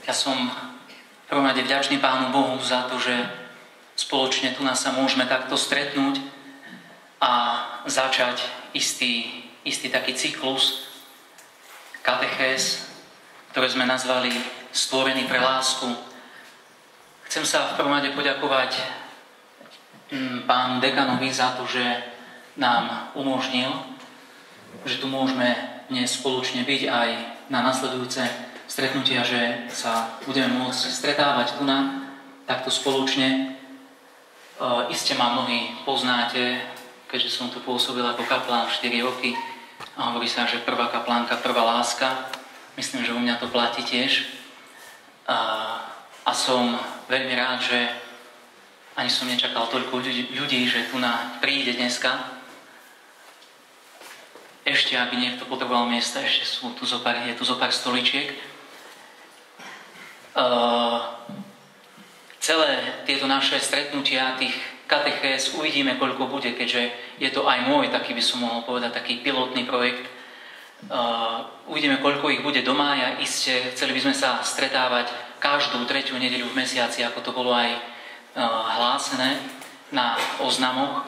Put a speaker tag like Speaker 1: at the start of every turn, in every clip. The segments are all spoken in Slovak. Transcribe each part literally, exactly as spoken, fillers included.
Speaker 1: Ja som v prvom rade vďačný Pánu Bohu za to, že spoločne tu nás sa môžeme takto stretnúť a začať istý, istý taký cyklus katechéz, ktoré sme nazvali Stvorený pre lásku. Chcem sa v prvom rade poďakovať pánu dekanovi za to, že nám umožnil, že tu môžeme dnes spoločne byť aj na nasledujúce stretnutia, že sa budeme môcť stretávať tu na takto spoločne. E, iste ma mnohí poznáte, keďže som tu pôsobil ako kaplán štyri roky a hovorí sa, že prvá kaplánka, prvá láska. Myslím, že u mňa to platí tiež. A, a som veľmi rád, že ani som nečakal toľko ľudí, že tu na príde dneska. Ešte, aby niekto potreboval miesta, ešte sú tu zopár, je tu zopár stoličiek. Uh, celé tieto naše stretnutia, tých katechéz, uvidíme, koľko bude, keďže je to aj môj, taký by som mohol povedať, taký pilotný projekt. Uh, uvidíme, koľko ich bude do mája. Iste chceli by sme sa stretávať každú tretiu nedeľu v mesiaci, ako to bolo aj uh, hlásené na oznamoch.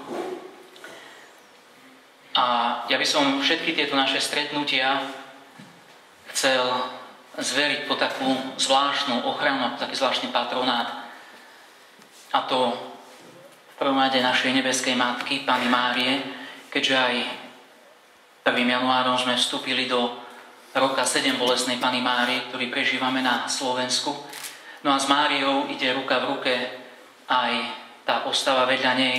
Speaker 1: A ja by som všetky tieto naše stretnutia chcel zveriť po takú zvláštnu ochranu, taký zvláštny patronát. A to v prvom rade našej nebeskej matky, Panny Márie, keďže aj prvým januárom sme vstúpili do roka sedem bolestnej Panny Márie, ktorý prežívame na Slovensku. No a s Máriou ide ruka v ruke aj tá postava vedľa nej,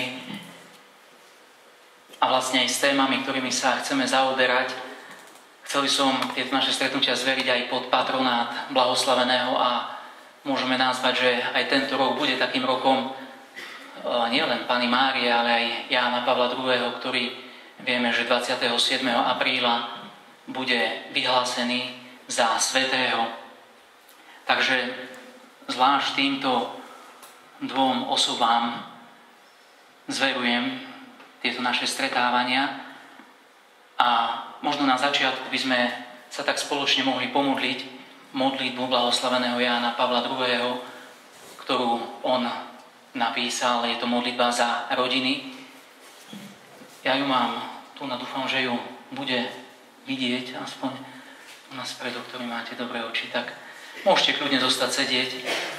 Speaker 1: a vlastne aj s témami, ktorými sa chceme zaoberať. Chceli som tieto naše stretnutia zveriť aj pod patronát blahoslaveného a môžeme nazvať, že aj tento rok bude takým rokom nielen Panny Márie, ale aj Jána Pavla druhého., ktorý vieme, že dvadsiateho siedmeho apríla bude vyhlásený za svätého. Takže zvlášť týmto dvom osobám zverujem tieto naše stretávania a možno na začiatku by sme sa tak spoločne mohli pomodliť modlitbu blahoslaveného Jána Pavla druhého., ktorú on napísal. Je to modlitba za rodiny. Ja ju mám tu na, dúfam, že ju bude vidieť aspoň u nás predo, ktorý máte dobré oči, tak môžete kľudne zostať sedieť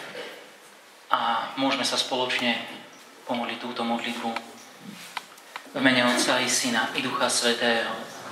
Speaker 1: a môžeme sa spoločne pomodliť túto modlitbu. V mene Otca i Syna i Ducha Svätého.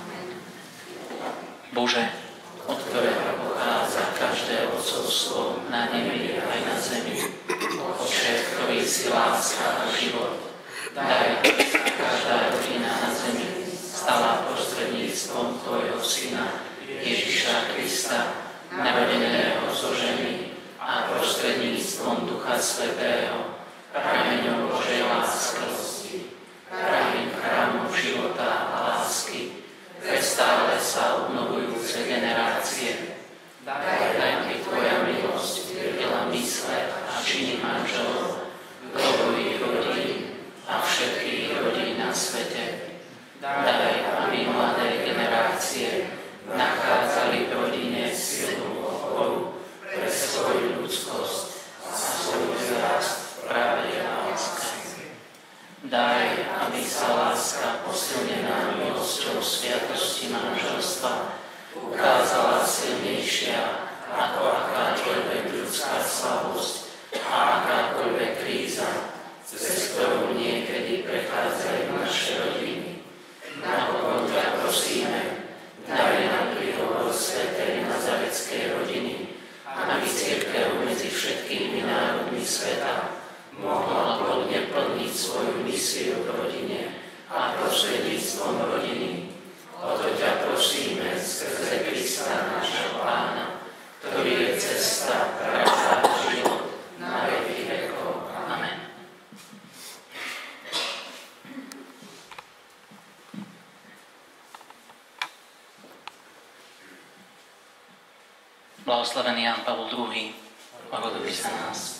Speaker 1: Bože, od ktorého pochádza každé otcovstvo na nebi aj na zemi. Oče, ktorý si láska a život, daj, sa každá rodina na zemi stala prostredníctvom Tvojho Syna, Ježiša Krista, narodeného zo ženy a prostredníctvom Ducha Svätého, prameňom Božej lásky, pravým chrámom života a lásky, pre stále sa obnovujúce generácie. Daj, daj mi Tvoja milosť, vedela mysle a činy manželov, dobových rodín a všetkých rodín na svete. Daj, aby mladé generácie nachádzali v rodine silnú oporu pre svoju ľudskosť a svoj vzrast v pravde a láske. Daj, aby sa láska posilnená milosťou sviatosti manželstva ukázala silnejšia ako akákoľvek ľudská slabosť a akákoľvek kríza, cez ktorú niekedy prechádzajú naše rodiny. Napokon ťa prosíme, daj nám príhovor svätej nazaretskej rodiny, aby cirkev medzi všetkými národmi sveta mohla plne plniť svoju misiu v rodine a prostredníctvom rodiny. O to ťa prosíme skrze Krista nášho Pána, ktorý je cesta, pravda a život na veky vekov. Amen. Blahoslavený Ján Pavol druhý., oroduj za nás.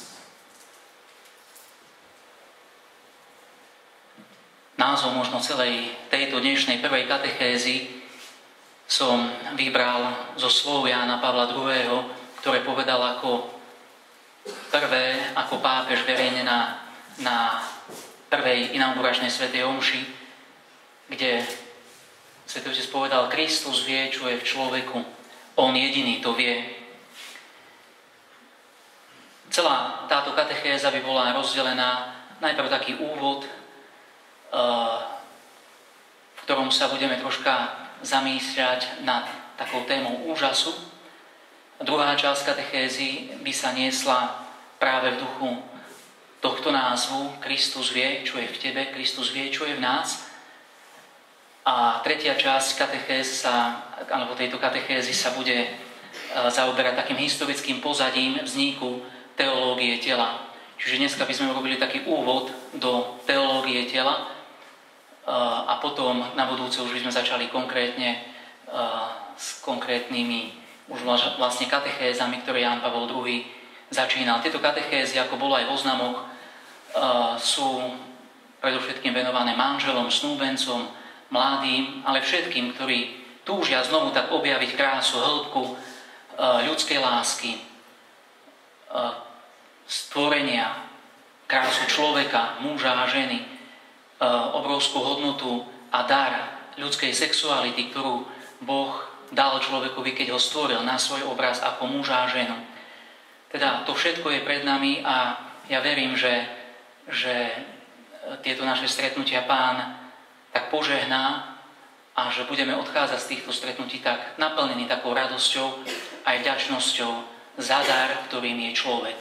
Speaker 1: Názov možno celej tejto dnešnej prvej katechézy som vybral zo slov Jána Pavla druhého., ktoré povedal ako prvé ako pápež verejne na, na prvej inauguračnej svätej omši, kde Svätý Otec povedal, Kristus vie, čo je v človeku. On jediný to vie. Celá táto katechéza by bola rozdelená najprv taký úvod, v ktorom sa budeme troška zamýšľať nad takou témou úžasu. Druhá časť katechézy by sa niesla práve v duchu tohto názvu Kristus vie, čo je v tebe, Kristus vie, čo je v nás. A tretia časť katechézy sa, alebo tejto katechézy sa bude zaoberať takým historickým pozadím vzniku teológie tela. Čiže dneska by sme robili taký úvod do teológie tela a potom na budúce už by sme začali konkrétne s konkrétnymi už vlastne katechézami, ktoré Ján Pavol druhý začínal. Tieto katechézy, ako bolo aj v oznamoch, sú predovšetkým venované manželom, snúbencom, mladým, ale všetkým, ktorí túžia znovu tak objaviť krásu, hĺbku ľudskej lásky, stvorenia, krásu človeka, muža a ženy, obrovskú hodnotu a dar ľudskej sexuality, ktorú Boh dal človekovi, keď ho stvoril na svoj obraz ako muža a ženu. Teda to všetko je pred nami a ja verím, že, že tieto naše stretnutia Pán tak požehná a že budeme odchádzať z týchto stretnutí tak naplnení takou radosťou aj vďačnosťou za dar, ktorým je človek.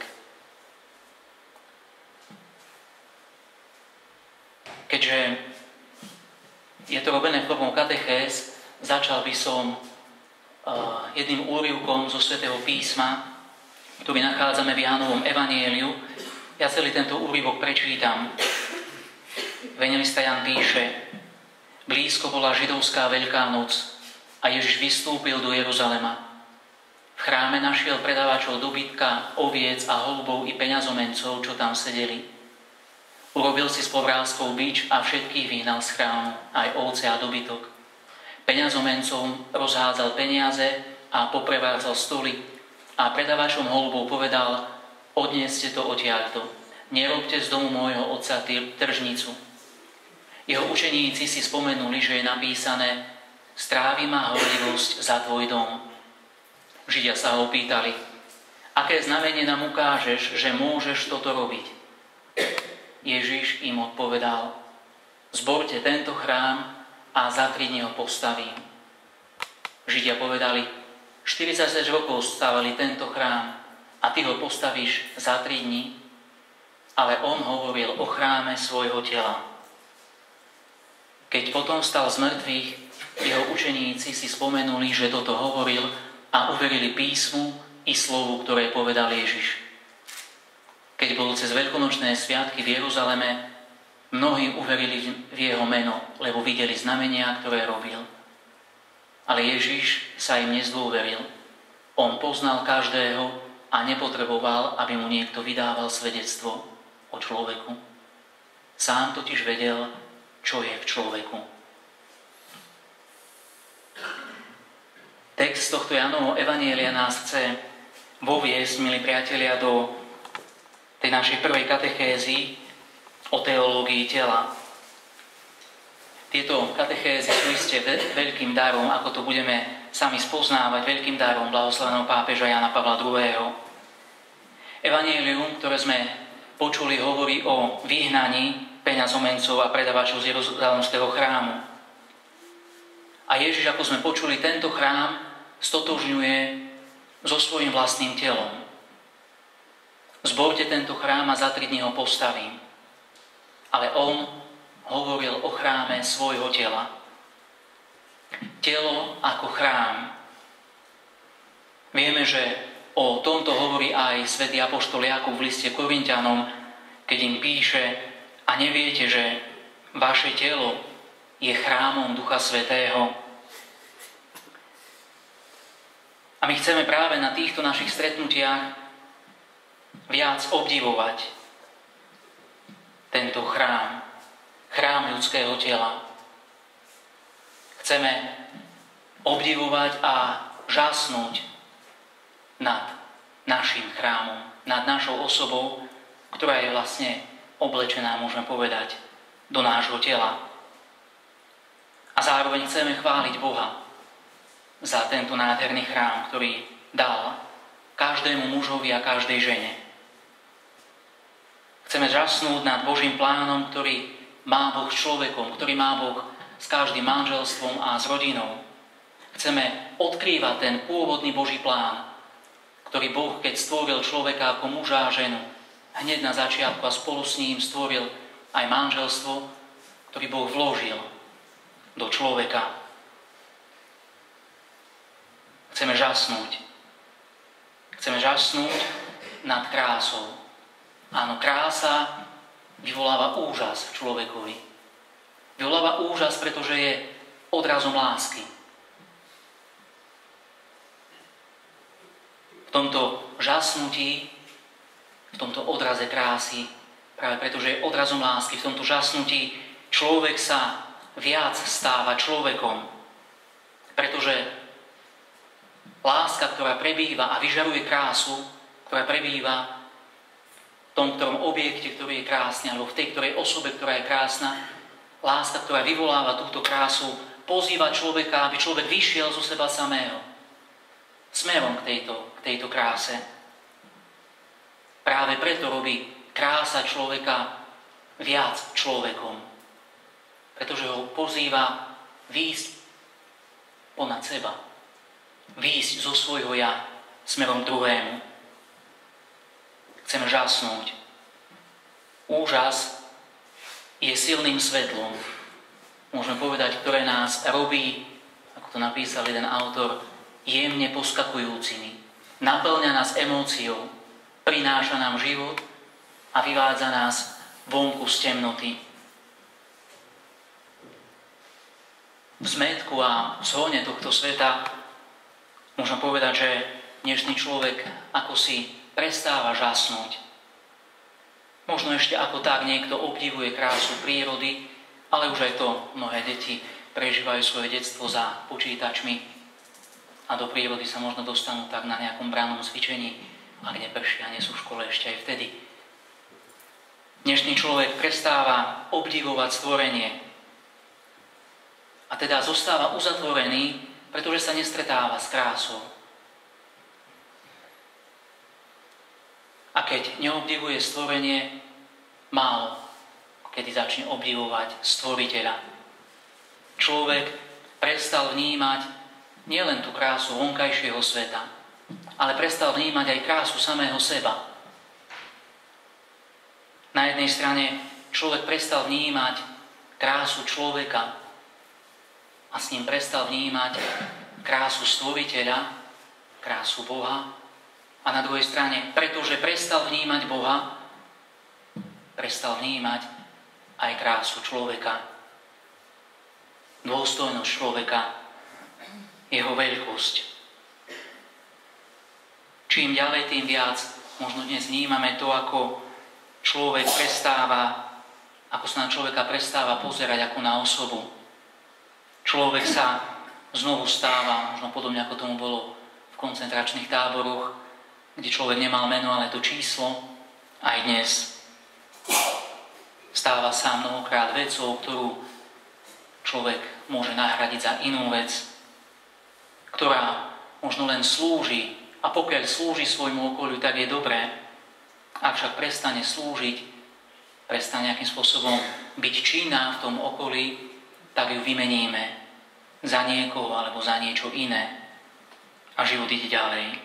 Speaker 1: Keďže je to robené formou katechéz, začal by som uh, jedným úryvkom zo Svätého písma, ktorý nachádzame v Jánovom evanjeliu. Ja celý tento úryvok prečítam. Evanjelista Ján píše: Blízko bola židovská Veľká noc a Ježiš vystúpil do Jeruzalema. V chráme našiel predávačov dobytka, oviec a holubov i peňazomencov, čo tam sedeli. Urobil si s povrázkou bič a všetkých vyhnal z chrámu, aj ovce a dobytok. Peňazomencom rozhádzal peniaze a poprevádzal stoly a predávačom holubov povedal: odnieste to odtiaľto, nerobte z domu môjho otca tržnicu. Jeho učeníci si spomenuli, že je napísané: strávi ma horlivosť za tvoj dom. Židia sa ho pýtali: aké znamenie nám ukážeš, že môžeš toto robiť? Ježiš im odpovedal: zborte tento chrám a za tri dni ho postavím. Židia povedali: štyridsať rokov stavali tento chrám a ty ho postavíš za tri dni? Ale on hovoril o chráme svojho tela. Keď potom stal z mŕtvych, jeho učeníci si spomenuli, že toto hovoril a uverili písmu i slovu, ktoré povedal Ježiš. Keď bol cez veľkonočné sviatky v Jeruzaleme, mnohí uverili v jeho meno, lebo videli znamenia, ktoré robil. Ale Ježiš sa im nezdôveril. On poznal každého a nepotreboval, aby mu niekto vydával svedectvo o človeku. Sám totiž vedel, čo je v človeku. Text tohto Jánovho evanjelia nás chce voviesť, milí priatelia, do tej našej prvej katechézy o teológii tela. Tieto katechézy sú iste veľkým darom, ako to budeme sami spoznávať, veľkým darom blahoslaveného pápeža Jána Pavla druhého. Evanjelium, ktoré sme počuli, hovorí o vyhnaní peňazomencov a predávačov z Jeruzalemského chrámu. A Ježiš, ako sme počuli, tento chrám stotožňuje so svojím vlastným telom. Zborte tento chrám a za tri dni ho postavím. Ale on hovoril o chráme svojho tela. Telo ako chrám. Vieme, že o tomto hovorí aj svätý apoštol Jakub v liste Korinťanom, keď im píše: a neviete, že vaše telo je chrámom Ducha Svätého. A my chceme práve na týchto našich stretnutiach viac obdivovať tento chrám, chrám ľudského tela. Chceme obdivovať a žasnúť nad našim chrámom, nad našou osobou, ktorá je vlastne oblečená, môžeme povedať, do nášho tela. A zároveň chceme chváliť Boha za tento nádherný chrám, ktorý dal každému mužovi a každej žene. Chceme žasnúť nad Božím plánom, ktorý má Boh s človekom, ktorý má Boh s každým manželstvom a s rodinou. Chceme odkrývať ten pôvodný Boží plán, ktorý Boh, keď stvoril človeka ako muža a ženu, hneď na začiatku a spolu s ním stvoril aj manželstvo, ktorý Boh vložil do človeka. Chceme žasnúť. Chceme žasnúť nad krásou. Áno, krása vyvoláva úžas v človekovi. Vyvoláva úžas, pretože je odrazom lásky. V tomto žasnutí, v tomto odraze krásy, práve pretože je odrazom lásky, v tomto žasnutí človek sa viac stáva človekom. Pretože láska, ktorá prebýva a vyžaruje krásu, ktorá prebýva v tom, ktorom objekte, ktorý je krásny, alebo v tej ktorej osobe, ktorá je krásna, láska, ktorá vyvoláva túto krásu, pozýva človeka, aby človek vyšiel zo seba samého smerom k tejto, k tejto kráse. Práve preto robí krása človeka viac človekom. Pretože ho pozýva výjsť ponad seba. Výjsť zo svojho ja smerom k druhému. Chceme žasnúť. Úžas je silným svetlom, môžeme povedať, ktoré nás robí, ako to napísal jeden autor, jemne poskakujúcimi. Naplňa nás emóciou, prináša nám život a vyvádza nás vonku z temnoty. V zmätku a zhone tohto sveta môžem povedať, že dnešný človek ako si prestáva žasnúť. Možno ešte ako tak niekto obdivuje krásu prírody, ale už aj to mnohé deti prežívajú svoje detstvo za počítačmi a do prírody sa možno dostanú tak na nejakom brannom cvičení, ak neprší a nie sú v škole ešte aj vtedy. Dnešný človek prestáva obdivovať stvorenie a teda zostáva uzatvorený, pretože sa nestretáva s krásou. A keď neobdivuje stvorenie, málo kedy začne obdivovať stvoriteľa. Človek prestal vnímať nielen tú krásu vonkajšieho sveta, ale prestal vnímať aj krásu samého seba. Na jednej strane človek prestal vnímať krásu človeka a s ním prestal vnímať krásu stvoriteľa, krásu Boha. A na druhej strane, pretože prestal vnímať Boha, prestal vnímať aj krásu človeka. Dôstojnosť človeka, jeho veľkosť. Čím ďalej, tým viac možno dnes vnímame to, ako človek prestáva, ako sa na človeka prestáva pozerať ako na osobu. Človek sa znovu stáva, možno podobne ako tomu bolo v koncentračných táboroch, kde človek nemal meno, ale to číslo, aj dnes stáva sa mnohokrát vecou, ktorú človek môže nahradiť za inú vec, ktorá možno len slúži, a pokiaľ slúži svojmu okoliu, tak je dobré. Ak však prestane slúžiť, prestane nejakým spôsobom byť činná v tom okolí, tak ju vymeníme za niekoho alebo za niečo iné. A život ide ďalej.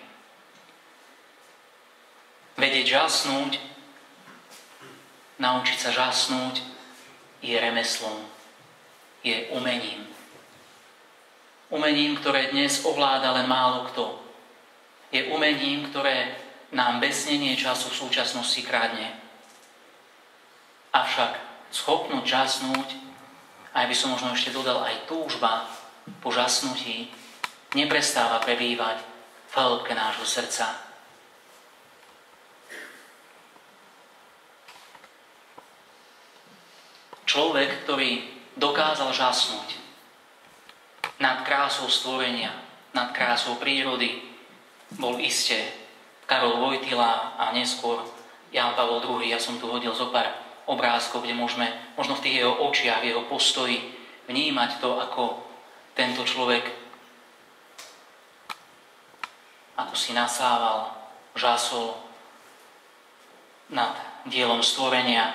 Speaker 1: Vedieť žasnúť, naučiť sa žasnúť je remeslom, je umením. Umením, ktoré dnes ovláda len málo kto. Je umením, ktoré nám bez znenie času v súčasnosti kradne. Avšak schopnosť žasnúť, aj by som možno ešte dodal aj túžba po žasnutí, neprestáva prebývať v hĺbke nášho srdca. Človek, ktorý dokázal žasnúť nad krásou stvorenia, nad krásou prírody, bol iste Karol Wojtyla a neskôr Ján Pavol druhý. Ja som tu hodil zo pár obrázkov, kde môžeme možno v tých jeho očiach, v jeho postoji vnímať to, ako tento človek ako si nasával, žasol nad dielom stvorenia.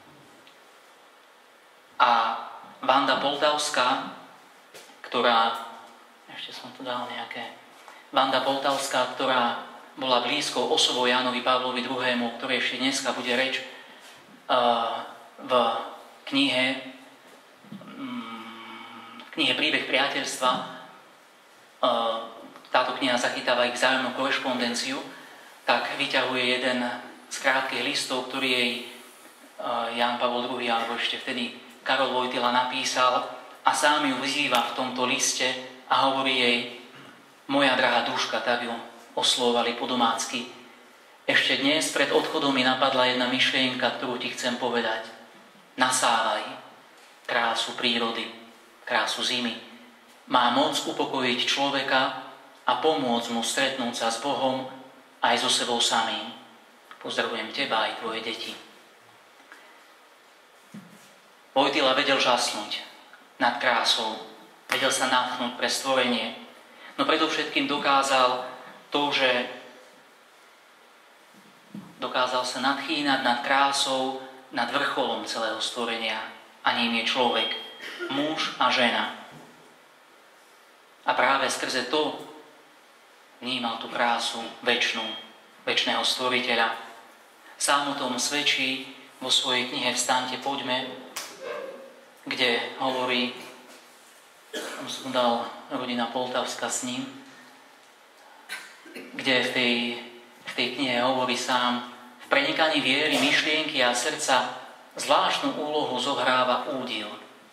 Speaker 1: A Vanda Poltavská, ktorá, ešte som tu dal nejaké, Vanda Poltavská, ktorá bola blízkou osobou Jánovi Pavlovi druhému, o ktorej ešte dneska bude reč v knihe, v knihe Príbeh priateľstva. Táto kniha zachytáva ich vzájomnú korešpondenciu, tak vyťahuje jeden z krátkych listov, ktorý jej Ján Pavol druhý, alebo ešte vtedy Karol Wojtyla napísal, a sám ju vyzýva v tomto liste a hovorí jej: moja drahá duška, tak ju oslovovali po domácky. Ešte dnes pred odchodom mi napadla jedna myšlienka, ktorú ti chcem povedať. Nasávaj krásu prírody, krásu zimy. Má moc upokojiť človeka a pomôcť mu stretnúť sa s Bohom aj so sebou samým. Pozdravujem teba aj tvoje deti. Wojtyla vedel žasnúť nad krásou, vedel sa natchnúť pre stvorenie, no predovšetkým dokázal to, že dokázal sa nadchýnať nad krásou, nad vrcholom celého stvorenia, a ním je človek, muž a žena. A práve skrze to vnímal tú krásu večnú, večného stvoriteľa. Sám o tom svedčí vo svojej knihe Vstaňte, poďme, kde hovorí, on som dal rodina Poltavská s ním, kde v tej, v tej knihe hovorí sám: v prenikaní viery, myšlienky a srdca zvláštnu úlohu zohráva údil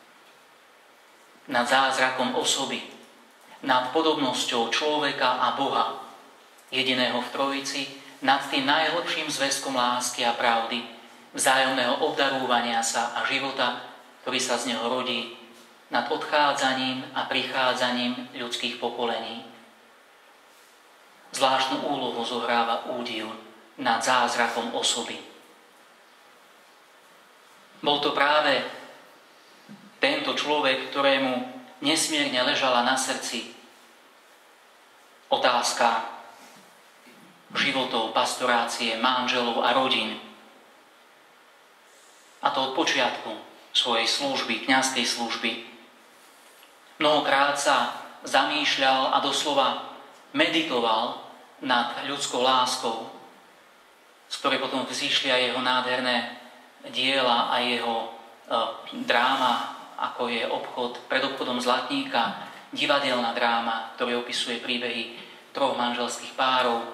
Speaker 1: nad zázrakom osoby, nad podobnosťou človeka a Boha, jediného v Trojici, nad tým najhlbším zväzkom lásky a pravdy, vzájomného obdarúvania sa a života, ktorý sa z neho rodí, nad odchádzaním a prichádzaním ľudských pokolení. Zvláštnu úlohu zohráva údil nad zázrakom osoby. Bol to práve tento človek, ktorému nesmierne ležala na srdci otázka životov, pastorácie, manželov a rodín. A to od počiatku svojej služby, kňazskej služby. Mnohokrát sa zamýšľal a doslova meditoval nad ľudskou láskou, z ktorej potom vzýšli aj jeho nádherné diela a jeho e, dráma, ako je obchod pred obchodom zlatníka, divadelná dráma, ktorá opisuje príbehy troch manželských párov, e,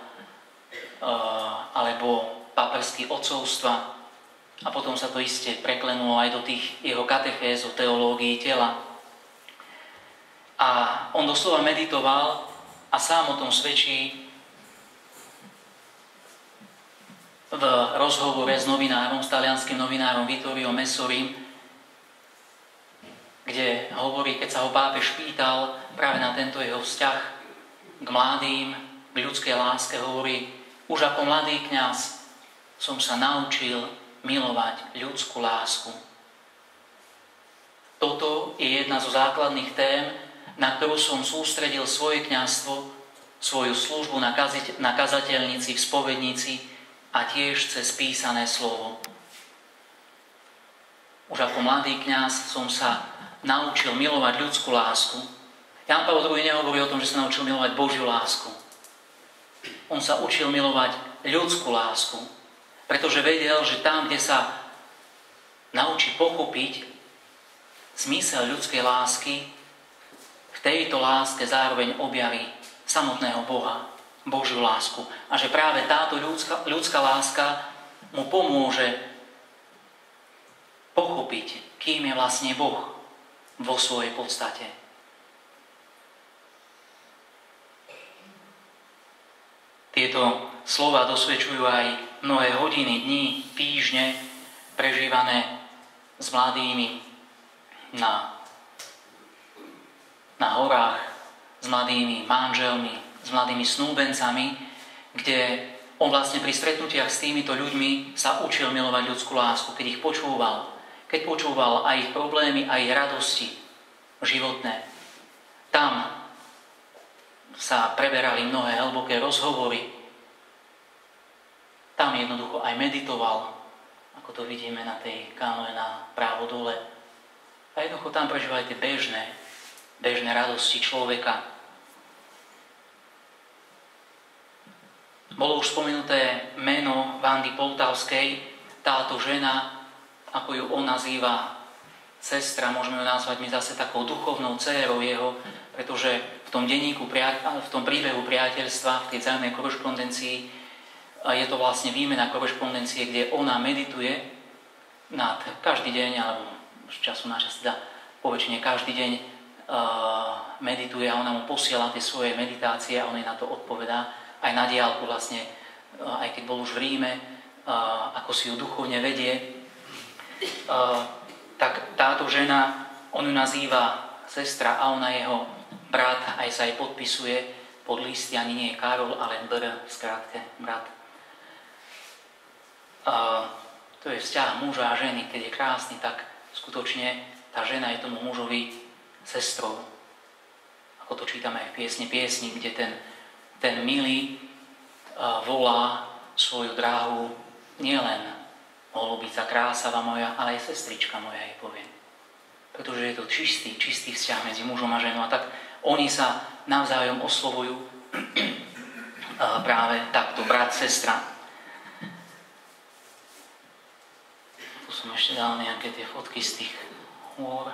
Speaker 1: alebo pápersky otcovstva. A potom sa to iste preklenulo aj do tých jeho katechéz o teológii tela. A on doslova meditoval a sám o tom svedčí v rozhovore s novinárom, s talianským novinárom Vittorio Messorim, kde hovorí, keď sa ho pápež pýtal práve na tento jeho vzťah k mladým, k ľudskej láske, hovorí: už ako mladý kňaz som sa naučil milovať ľudskú lásku. Toto je jedna zo základných tém, na ktorú som sústredil svoje kňazstvo, svoju službu na, kazite- na kazateľnici, v spovednici a tiež cez písané slovo. Už ako mladý kňaz som sa naučil milovať ľudskú lásku. Ján Pavol druhý nehovorí o tom, že sa naučil milovať Božiu lásku. On sa učil milovať ľudskú lásku, pretože vedel, že tam, kde sa naučí pochopiť zmysel ľudskej lásky, v tejto láske zároveň objaví samotného Boha, Božiu lásku. A že práve táto ľudská, ľudská láska mu pomôže pochopiť, kým je vlastne Boh vo svojej podstate. Tieto slova dosvedčujú aj mnohé hodiny, dní, týždne prežívané s mladými na, na horách, s mladými manželmi, s mladými snúbencami, kde On vlastne pri stretnutiach s týmito ľuďmi sa učil milovať ľudskú lásku, keď ich počúval. Keď počúval aj ich problémy, aj ich radosti životné. Tam sa preberali mnohé hlboké rozhovory. Tam jednoducho aj meditoval, ako to vidíme na tej kánoe na právo dole. A jednoducho tam prežívali tie bežné, bežné radosti človeka. Bolo už spomenuté meno Vandy Poltavskej. Táto žena, ako ju on nazýva, sestra, môžeme ju nazvať my zase takou duchovnou dcérou jeho, pretože v tom denníku, v tom príbehu priateľstva, v tej vzájomnej korešpondencii, je to vlastne výmena korešpondencie, kde ona medituje nad každý deň, alebo z času na čas, teda poväčšine každý deň uh, medituje a ona mu posiela tie svoje meditácie a on jej na to odpovedá. Aj na diaľku vlastne, uh, aj keď bol už v Ríme, uh, ako si ju duchovne vedie, uh, tak táto žena, on ju nazýva sestra a ona jeho brat, aj sa jej podpisuje pod listy, ani nie je Karol, ale Br, skrátke, brat. Uh, to je vzťah muža a ženy, keď je krásny, tak skutočne tá žena je tomu mužovi sestrou. Ako to čítame aj v piesni piesni, kde ten, ten milý uh, volá svoju dráhu nielen holubica, krásava moja, ale aj sestrička moja, jej povie. Pretože je to čistý, čistý vzťah medzi mužom a ženou. A tak oni sa navzájom oslovujú uh, práve takto, brat, sestra. Tu som ešte dal nejaké tie fotky z tých hôr.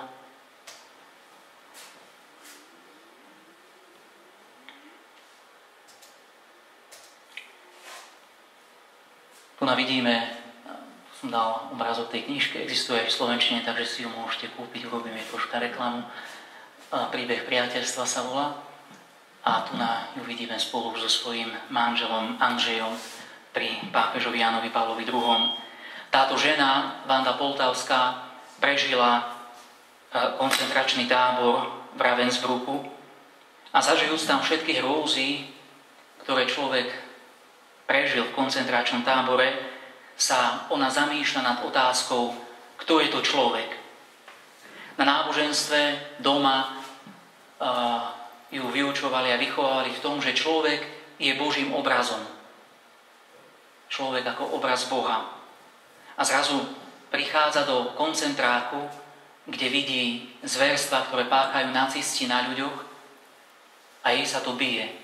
Speaker 1: Tu vidíme, som dal obrázok tej knižky, existuje aj v slovenčine, takže si ju môžete kúpiť, urobím jej troška reklamu. Príbeh priateľstva sa volá. A tu na ju vidíme spolu so svojím manželom Andrzejom pri pápežovi Jánovi Pavlovi druhom. Táto žena, Vanda Poltavská, prežila koncentračný tábor v Ravensbrücku a zažijúc tam všetky hrôzy, ktoré človek prežil v koncentračnom tábore, sa ona zamýšľa nad otázkou, kto je to človek. Na náboženstve doma uh, ju vyučovali a vychovávali v tom, že človek je Božím obrazom. Človek ako obraz Boha. A zrazu prichádza do koncentráku, kde vidí zverstva, ktoré páchajú nacisti na ľuďoch a jej sa to bije.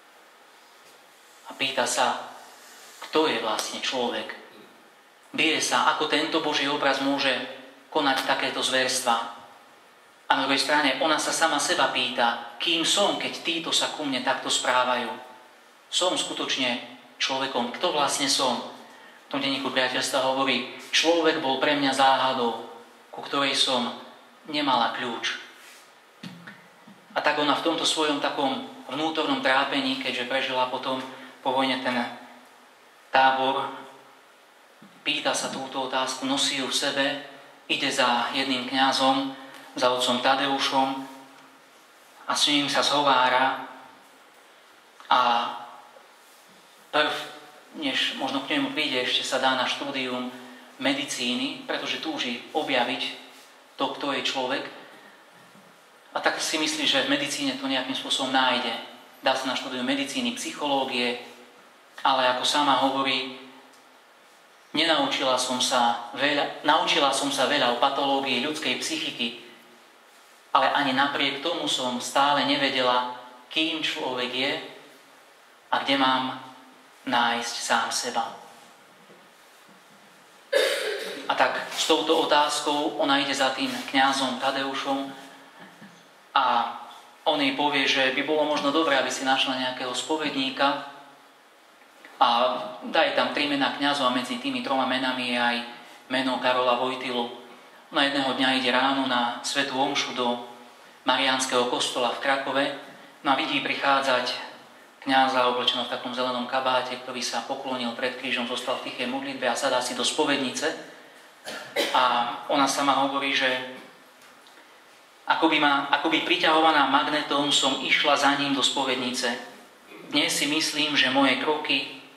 Speaker 1: A pýta sa, kto je vlastne človek. Bije sa, ako tento Boží obraz môže konať takéto zverstva. A na druhej strane ona sa sama seba pýta, kým som, keď títo sa ku mne takto správajú. Som skutočne človekom, kto vlastne som? V tom denníku priateľstva hovorí, človek bol pre mňa záhadou, ku ktorej som nemala kľúč. A tak ona v tomto svojom takom vnútornom trápení, keďže prežila potom po vojne ten tábor, pýta sa túto otázku, nosí ju v sebe, ide za jedným kňazom, za otcom Tadeušom a s ním sa zhovára a prv než možno k nemu príde, ešte sa dá na štúdium medicíny, pretože túži objaviť to, kto je človek. A tak si myslí, že v medicíne to nejakým spôsobom nájde. Dá sa na štúdium medicíny, psychológie, ale ako sama hovorí, nenaučila som sa veľa, naučila som sa veľa o patológii ľudskej psychiky, ale ani napriek tomu som stále nevedela, kým človek je a kde mám nájsť sám seba. A tak s touto otázkou ona ide za tým kňazom Tadeušom a on jej povie, že by bolo možno dobré, aby si našla nejakého spovedníka a daj tam tri mená kňazov a medzi tými troma menami je aj meno Karola Vojtilu. Ona jedného dňa ide ráno na svätú omšu do Mariánskeho kostola v Krakove no a vidí prichádzať kňaza oblečeného v takom zelenom kabáte, ktorý sa poklonil pred krížom, zostal v tichej modlitbe a sadá si do spovednice. A ona sama hovorí, že akoby, ma, akoby priťahovaná magnetom som išla za ním do spovednice. Dnes si myslím, že moje kroky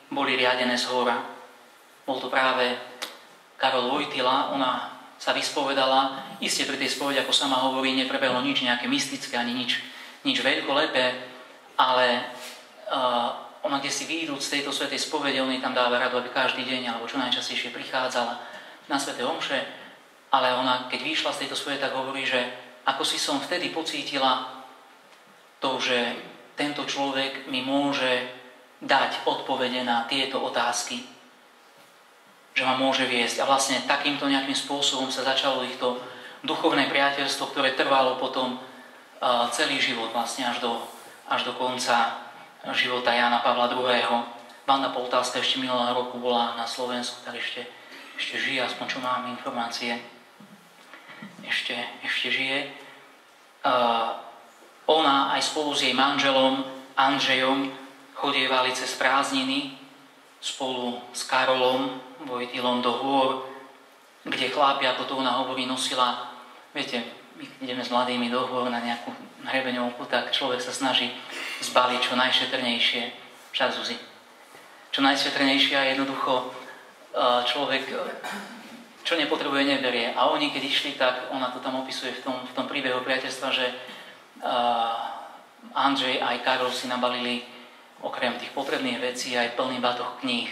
Speaker 1: boli riadené z hora. Bol to práve Karol Vojtila, ona sa vyspovedala, iste pri tej spovedi, ako sama hovorí, neprebehlo nič nejaké mystické, ani nič, nič veľkolepé, ale uh, ona kde si výjdúc z tejto svätej spovede, on jej tam dáva radu, aby každý deň, alebo čo najčastejšie prichádzala na sväté omše, ale ona, keď vyšla z tejto spovede, tak hovorí, že ako si som vtedy pocítila to, že tento človek mi môže dať odpovede na tieto otázky, že ma môže viesť. A vlastne takýmto nejakým spôsobom sa začalo ich to duchovné priateľstvo, ktoré trvalo potom uh, celý život, vlastne až do, až do konca života Jána Pavla druhého. Vanda Poltávska ešte minulého roku bola na Slovensku, tak ešte, ešte žije, aspoň čo mám informácie. Ešte, ešte žije. Uh, ona aj spolu s jej manželom Andžejom chodievali cez prázdniny spolu s Karolom Vojtilom do hôr, kde chlápi, ako to ona hovorí, nosila, viete, my ideme s mladými do hôr na nejakú hrebeňovku, tak človek sa snaží zbaliť čo najšetrnejšie, však Zuzi, čo najšetrnejšie a jednoducho človek, čo nepotrebuje, neberie. A oni, keď išli, tak ona to tam opisuje v tom, v tom príbehu priateľstva, že Andrej aj Karol si nabalili okrem tých potrebných vecí aj plný batoh kníh.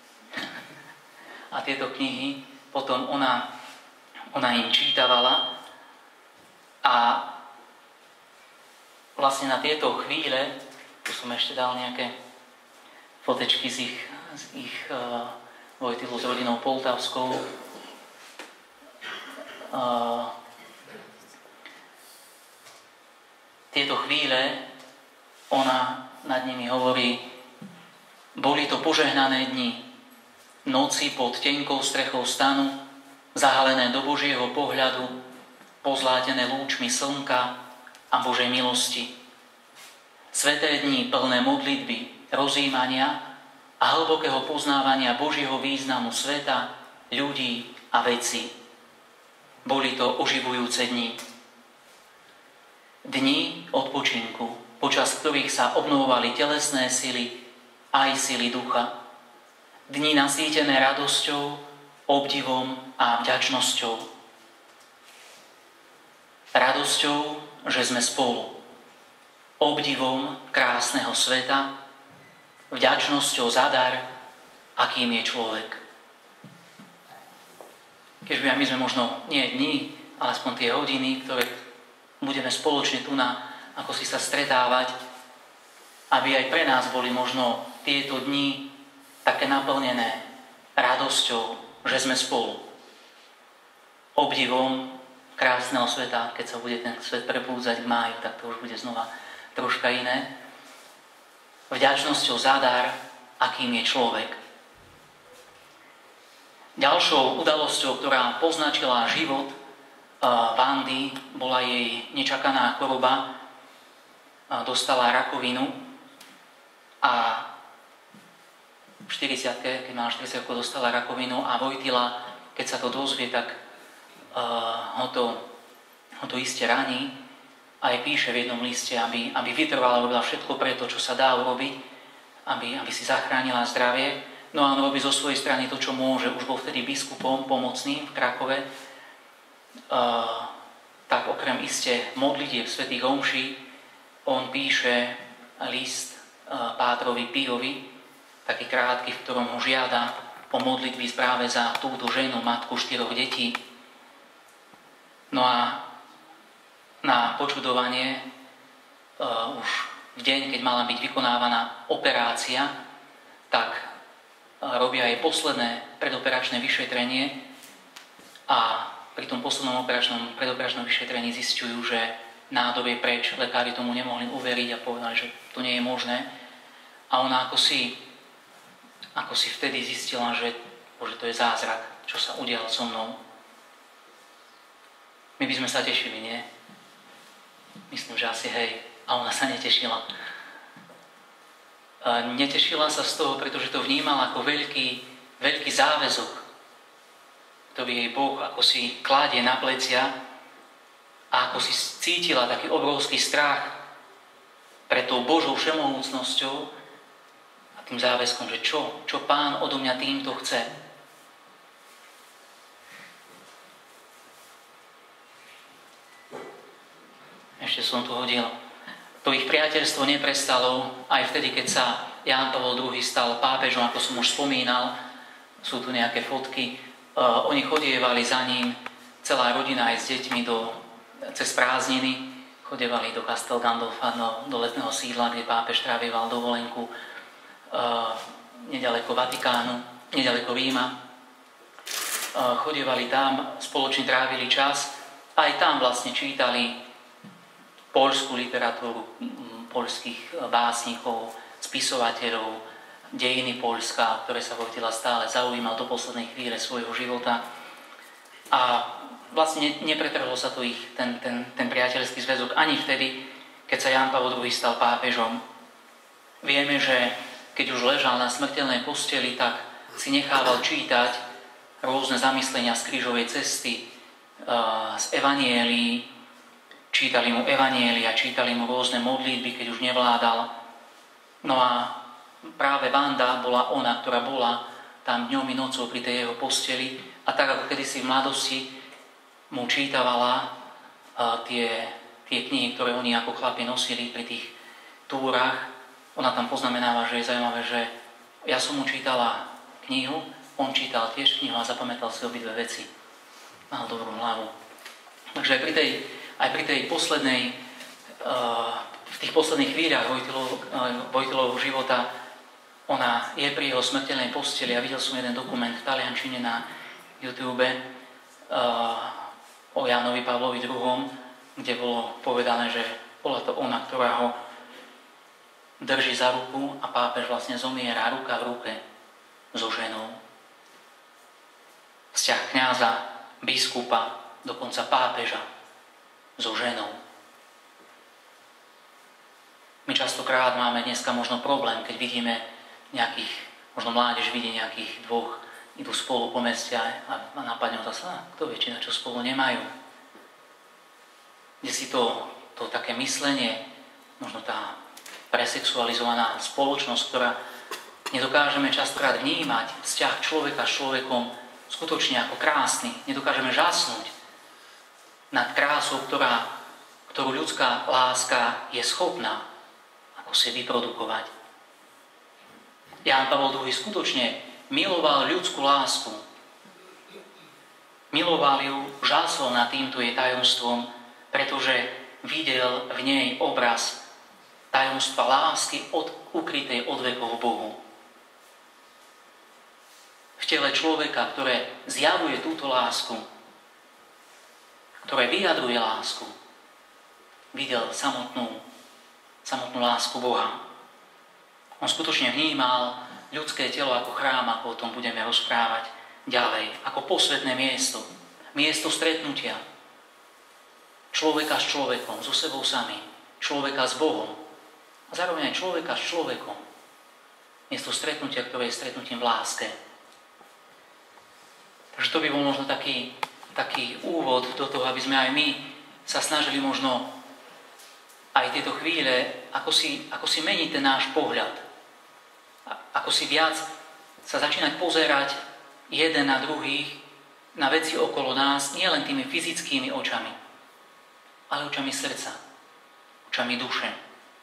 Speaker 1: A tieto knihy potom ona, ona im čítavala a vlastne na tieto chvíle, tu som ešte dal nejaké fotečky z ich, z ich uh, Vojtilu s rodinou Poltavskou. Uh, tieto chvíle ona nad nimi hovorí, boli to požehnané dni, noci pod tenkou strechou stanu, zahalené do Božieho pohľadu, pozlátené lúčmi slnka a Božej milosti. Sveté dni plné modlitby, rozjímania a hlbokého poznávania Božieho významu sveta, ľudí a vecí. Boli to oživujúce dni. Dni odpočinku, počas ktorých sa obnovovali telesné sily aj sily ducha. Dni nasýtené radosťou, obdivom a vďačnosťou. Radosťou, že sme spolu. Obdivom krásneho sveta, vďačnosťou za dar, akým je človek. Keďže my sme možno nie dni, ale aspoň tie hodiny, ktoré budeme spoločne tu na ako si sa stretávať, aby aj pre nás boli možno tieto dni také naplnené radosťou, že sme spolu. Obdivom krásneho sveta, keď sa bude ten svet prebúdzať k máju, tak to už bude znova troška iné. Vďačnosťou za dar, akým je človek. Ďalšou udalosťou, ktorá poznačila život uh, Vandy, bola jej nečakaná choroba. Dostala rakovinu a v štyridsiatke, keď mala štyridsať rokov, dostala rakovinu a Vojtila, keď sa to dozvie, tak uh, ho, to, ho to iste raní a aj píše v jednom liste, aby, aby vytrvala, robila všetko preto, čo sa dá urobiť, aby, aby si zachránila zdravie. No a on robí zo svojej strany to, čo môže. Už bol vtedy biskupom pomocným v Krakove. Uh, tak okrem iste modlitieb svätých omší, on píše list Pátrovi Píovi, taký krátky, v ktorom ho žiada o modlitby práve za túto ženu, matku štyroch detí. No a na počudovanie uh, už v deň, keď mala byť vykonávaná operácia, tak uh, robia jej posledné predoperačné vyšetrenie a pri tom poslednom operačnom, predoperačnom vyšetrení zisťujú, že nádor je preč. Lekári tomu nemohli uveriť a povedali, že to nie je možné. A ona ako si, ako si vtedy zistila, že bože, to je zázrak, čo sa udialo so mnou. My by sme sa tešili, nie? Myslím, že asi hej. A ona sa netešila. A netešila sa z toho, pretože to vnímala ako veľký, veľký záväzok, ktorý jej Boh ako si kládie na plecia. A ako si cítila taký obrovský strach pred tou Božou všemohúcnosťou a tým záväzkom, že čo, čo Pán odo mňa týmto chce. Ešte som tu hodil. To ich priateľstvo neprestalo aj vtedy, keď sa Ján Pavol druhý stal pápežom, ako som už spomínal. Sú tu nejaké fotky. Uh, oni chodievali za ním, celá rodina aj s deťmi do, cez prázdniny. Chodievali do Castel Gandolfa, do, do letného sídla, kde pápež trávieval dovolenku, uh, nedaleko Vatikánu, nedaleko Ríma. Uh, chodievali tam, spoločne trávili čas. Aj tam vlastne čítali poľskú literatúru, poľských básnikov, spisovateľov, dejiny Poľska, ktoré sa Vojtila stále zaujímal do poslednej chvíle svojho života. A vlastne nepretrhlo sa tu ich ten, ten, ten priateľský zväzok ani vtedy, keď sa Ján Pavol druhý stal pápežom. Vieme, že keď už ležal na smrteľnej posteli, tak si nechával čítať rôzne zamyslenia z krížovej cesty, z evanielií, čítali mu evanielia, čítali mu rôzne modlitby, keď už nevládal. No a práve Vanda bola ona, ktorá bola tam dňom i nocou pri tej jeho posteli a tak ako kedysi v mladosti mu čítavala uh, tie, tie knihy, ktoré oni ako chlapi nosili pri tých túrach. Ona tam poznamenáva, že je zaujímavé, že ja som mu čítala knihu, on čítal tiež knihu a zapamätal si obidve veci. Mal dobrú hlavu. Takže aj pri tej Aj pri tej poslednej, v tých posledných chvíľach Vojtilovho života, ona je pri jeho smrteľnej posteli. Ja videl som jeden dokument v taliančine na YouTube o Jánovi Pavlovi druhom, kde bolo povedané, že bola to ona, ktorá ho drží za ruku a pápež vlastne zomiera ruka v ruke so ženou. Vzťah kňaza, biskupa, dokonca pápeža so ženou. My častokrát máme dneska možno problém, keď vidíme nejakých, možno mládež vidí nejakých dvoch, idú spolu po meste a, a napadne zase, a kto vie, či na čo spolu nemajú. Kde si to, to také myslenie, možno tá presexualizovaná spoločnosť, ktorá nedokážeme častokrát vnímať vzťah človeka s človekom skutočne ako krásny, nedokážeme žasnúť nad krásou, ktorá, ktorú ľudská láska je schopná ako si vyprodukovať. Ján Pavol druhý skutočne miloval ľudskú lásku. Miloval ju, žasol nad týmto jej tajomstvom, pretože videl v nej obraz tajomstva lásky od, ukrytej od vekov Bohu. V tele človeka, ktoré zjavuje túto lásku, ktoré vyjadruje lásku, videl samotnú, samotnú lásku Boha. On skutočne vnímal ľudské telo ako chrám, ako o tom budeme rozprávať ďalej, ako posvätné miesto, miesto stretnutia človeka s človekom, so sebou samým, človeka s Bohom a zároveň aj človeka s človekom. Miesto stretnutia, ktoré je stretnutím v láske. Takže to by bol možno taký taký úvod do toho, aby sme aj my sa snažili možno aj tieto chvíle, ako si, ako si meniť ten náš pohľad. A ako si viac sa začínať pozerať jeden na druhých, na veci okolo nás, nie len tými fyzickými očami, ale očami srdca, očami duše.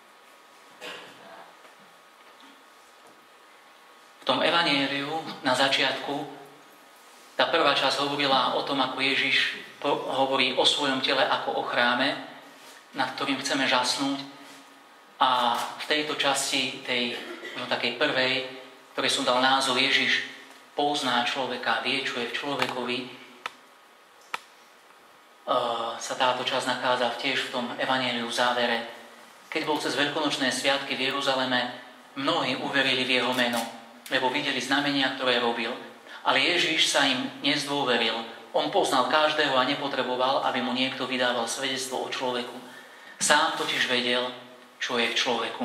Speaker 1: V tom evanjeliu na začiatku tá prvá časť hovorila o tom, ako Ježiš hovorí o svojom tele ako o chráme, nad ktorým chceme žasnúť. A v tejto časti, tej no, takej prvej, ktorej som dal názov Ježiš pozná človeka, vie, čo je v človekovi, sa táto časť nachádza tiež v tom evanjeliu v závere. Keď bol cez veľkonočné sviatky v Jeruzaleme, mnohí uverili v jeho meno, lebo videli znamenia, ktoré robil. Ale Ježiš sa im nezdôveril. On poznal každého a nepotreboval, aby mu niekto vydával svedectvo o človeku. Sám totiž vedel, čo je v človeku.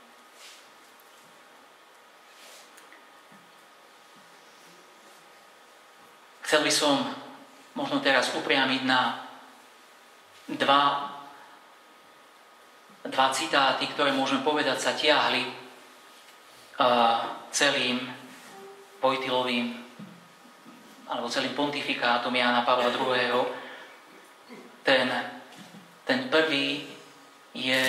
Speaker 1: Chcel by som možno teraz upriamiť na dva, dva citáty, ktoré môžeme povedať sa tiahli celým Vojtilovým alebo celým pontifikátom Jána Pavla druhého. Ten, ten prvý je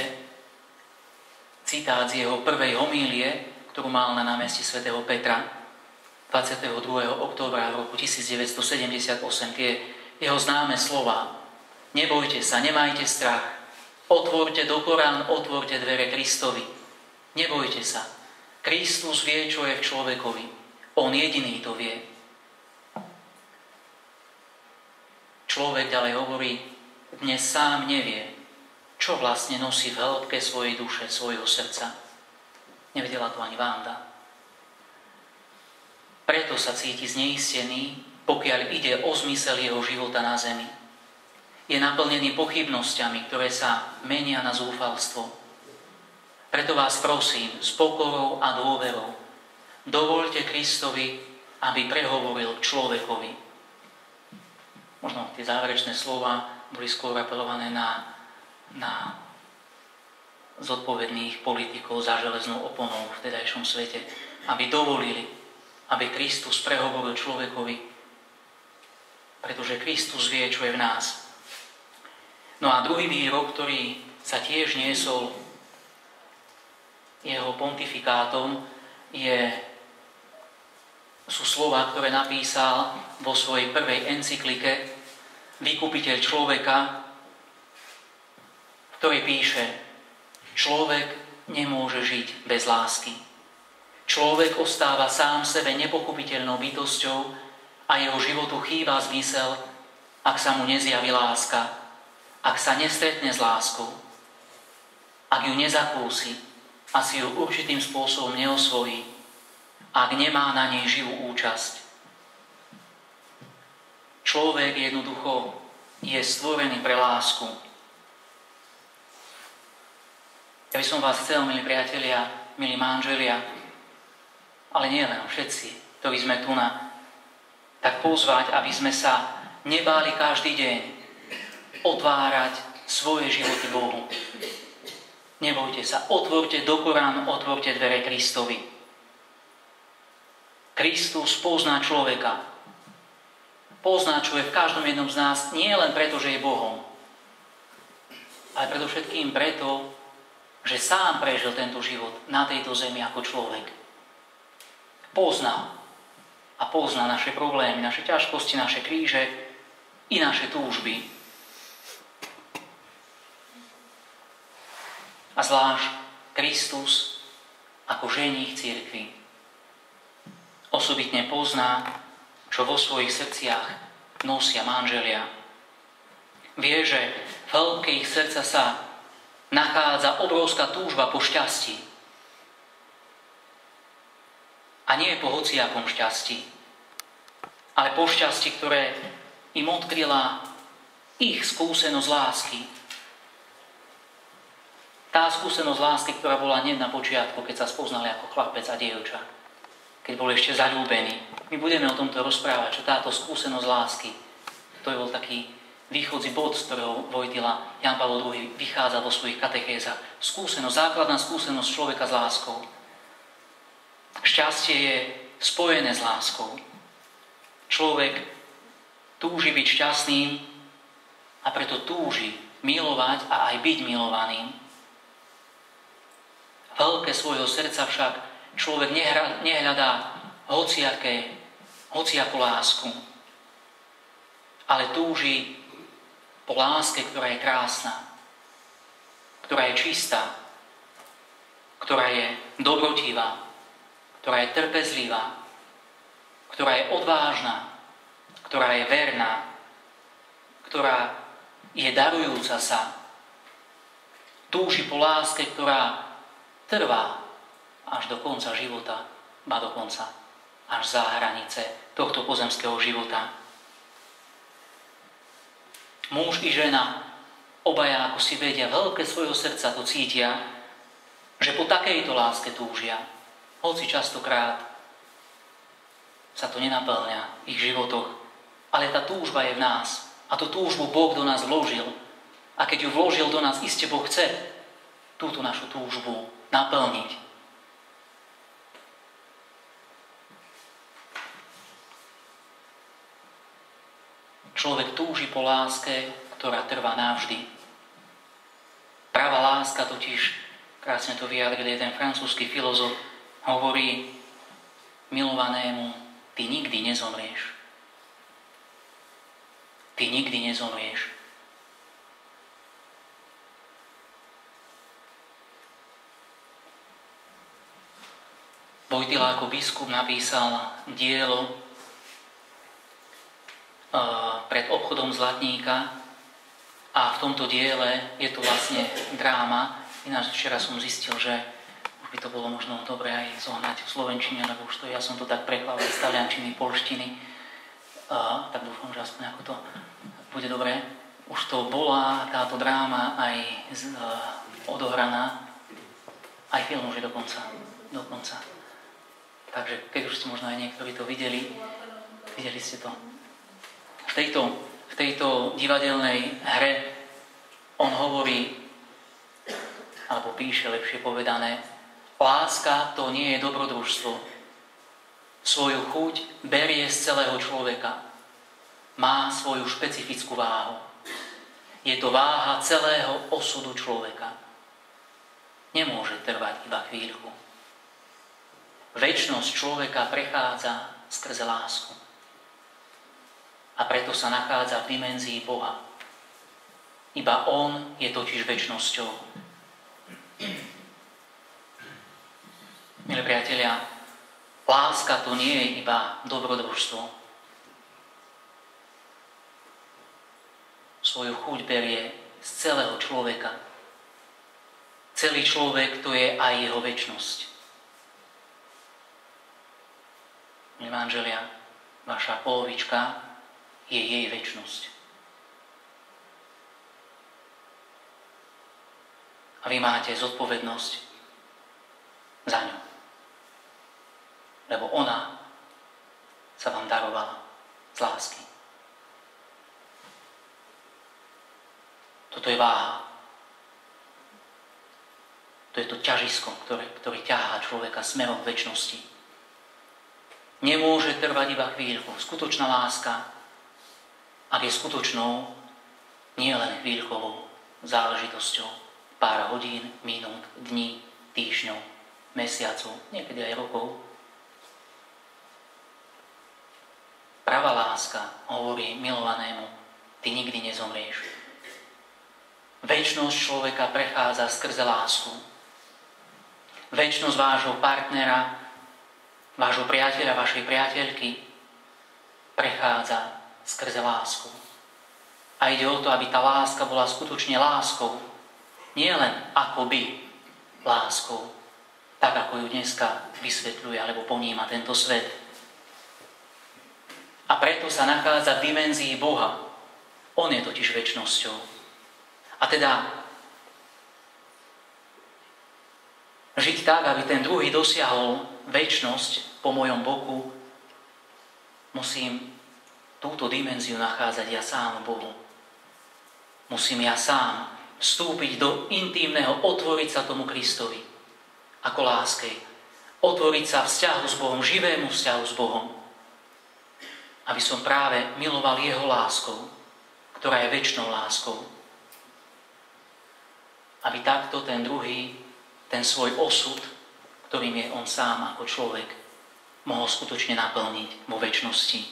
Speaker 1: citát z jeho prvej homílie, ktorú mal na námestí svätého Petra dvadsiateho druhého októbra v roku tisícdeväťstosedemdesiatosem. Tie jeho známe slova: nebojte sa, nemajte strach, otvorte do Korán, otvorte dvere Kristovi. Nebojte sa, Kristus vie, čo je v človekovi. On jediný to vie. Človek ďalej hovorí, dnes sám nevie, čo vlastne nosí v hĺbke svojej duše, svojho srdca. Nevedela to ani Vanda. Preto sa cíti zneistený, pokiaľ ide o zmysel jeho života na zemi. Je naplnený pochybnosťami, ktoré sa menia na zúfalstvo. Preto vás prosím, s pokorou a dôverou, dovoľte Kristovi, aby prehovoril k človekovi. Možno tie záverečné slova boli skôr apelované na, na zodpovedných politikov za železnou oponou v vtedajšom svete, aby dovolili, aby Kristus prehovoril človekovi, pretože Kristus vie, čo je v nás. No a druhý výrok, ktorý sa tiež niesol jeho pontifikátom, je, sú slova, ktoré napísal vo svojej prvej encyklike Vykupiteľ človeka, v ktorej píše: človek nemôže žiť bez lásky. Človek ostáva sám sebe nepokupiteľnou bytosťou a jeho životu chýba zmysel, ak sa mu nezjaví láska, ak sa nestretne s láskou, ak ju nezakúsi a si ju určitým spôsobom neosvojí, ak nemá na nej živú účasť. Človek jednoducho je stvorený pre lásku. Ja by som vás chcel, milí priatelia, milí manželia, ale nie len všetci, ktorí sme tu na, tak pozvať, aby sme sa nebáli každý deň otvárať svoje životy Bohu. Nebojte sa, otvorte do Koránu, otvorte dvere Kristovi. Kristus pozná človeka. Pozná, čo je v každom jednom z nás, nie len preto, že je Bohom, ale predovšetkým preto, že sám prežil tento život na tejto zemi ako človek. Pozná a pozná naše problémy, naše ťažkosti, naše kríže i naše túžby. A zvlášť Kristus ako ženích cirkvi osobitne pozná, čo vo svojich srdciach nosia manželia. Vie, že v hĺbke ich srdca sa nachádza obrovská túžba po šťastí. A nie po hociakom šťastí, ale po šťastí, ktoré im odkryla ich skúsenosť lásky. Tá skúsenosť lásky, ktorá bola hneď na počiatku, keď sa spoznali ako chlapec a dievča, keď boli ešte zaľúbení. My budeme o tomto rozprávať, čo táto skúsenosť lásky, to je bol taký východzí bod, z ktorého Vojtila Ján Pavol druhý vychádza vo svojich katechézach. Skúsenosť, základná skúsenosť človeka s láskou. Šťastie je spojené s láskou. Človek túži byť šťastným a preto túži milovať a aj byť milovaným. V hĺbke svojho srdca však človek nehľadá hociaké, hociakú lásku, ale túži po láske, ktorá je krásna, ktorá je čistá, ktorá je dobrotivá, ktorá je trpezlivá, ktorá je odvážna, ktorá je verná, ktorá je darujúca sa. Túži po láske, ktorá trvá až do konca života, ba dokonca až za hranice tohto pozemského života. Muž i žena, obaja, ako si vedia, v hĺbke svojho srdca to cítia, že po takejto láske túžia. Hoci častokrát sa to nenaplňa v ich životoch, ale tá túžba je v nás. A tú túžbu Boh do nás vložil. A keď ju vložil do nás, iste Boh chce túto našu túžbu naplniť. Človek túži po láske, ktorá trvá navždy. Pravá láska totiž, krásne to vyjadril jeden francúzsky filozof, hovorí milovanému, ty nikdy nezomrieš. Ty nikdy nezomrieš. Vojtila ako biskup napísal dielo uh, pred obchodom zlatníka a v tomto diele je to vlastne dráma. Ináč včera som zistil, že už by to bolo možno dobre aj zohnať v slovenčine, lebo už to ja som to tak prekladal z taliančiny, polštiny. Uh, tak dúfam, že aspoň ako to bude dobre. Už to bola táto dráma aj z, uh, odohraná, aj film už je dokonca. dokonca. Takže keď už ste možno aj niektorí to videli, videli ste to. V tejto, v tejto divadelnej hre on hovorí, alebo píše, lepšie povedané, láska to nie je dobrodružstvo. Svoju chuť berie z celého človeka. Má svoju špecifickú váhu. Je to váha celého osudu človeka. Nemôže trvať iba chvíľku. Večnosť človeka prechádza skrze lásku. A preto sa nachádza v dimenzii Boha. Iba On je totiž večnosťou. Milí priatelia, láska to nie je iba dobrodružstvo. Svoju chuť berie z celého človeka. Celý človek to je aj jeho večnosť. Milí manželia, vaša polovička je jej večnosť. A vy máte zodpovednosť za ňu. Lebo ona sa vám darovala z lásky. Toto je váha. To je to ťažisko, ktoré, ktoré ťahá človeka smerom k večnosti. Nemôže trvať iba chvíľku. Skutočná láska, ak je skutočnou, nie len chvíľkovou záležitosťou, pár hodín, minút, dní, týždňov, mesiacov, niekedy aj rokov. Pravá láska hovorí milovanému, ty nikdy nezomrieš. Večnosť človeka prechádza skrze lásku. Večnosť vášho partnera, vášho priateľa, vašej priateľky prechádza skrze lásku. A ide o to, aby tá láska bola skutočne láskou. Nie len akoby láskou, tak ako ju dneska vysvetľuje alebo poníma tento svet. A preto sa nachádza v dimenzii Boha. On je totiž večnosťou. A teda žiť tak, aby ten druhý dosiahol večnosť po mojom boku, musím túto dimenziu nachádzať ja sám Bohu. Musím ja sám vstúpiť do intímneho, otvoriť sa tomu Kristovi ako láske. Otvoriť sa vzťahu s Bohom, živému vzťahu s Bohom. Aby som práve miloval jeho láskou, ktorá je večnou láskou. Aby takto ten druhý, ten svoj osud, ktorým je on sám ako človek, mohol skutočne naplniť vo večnosti.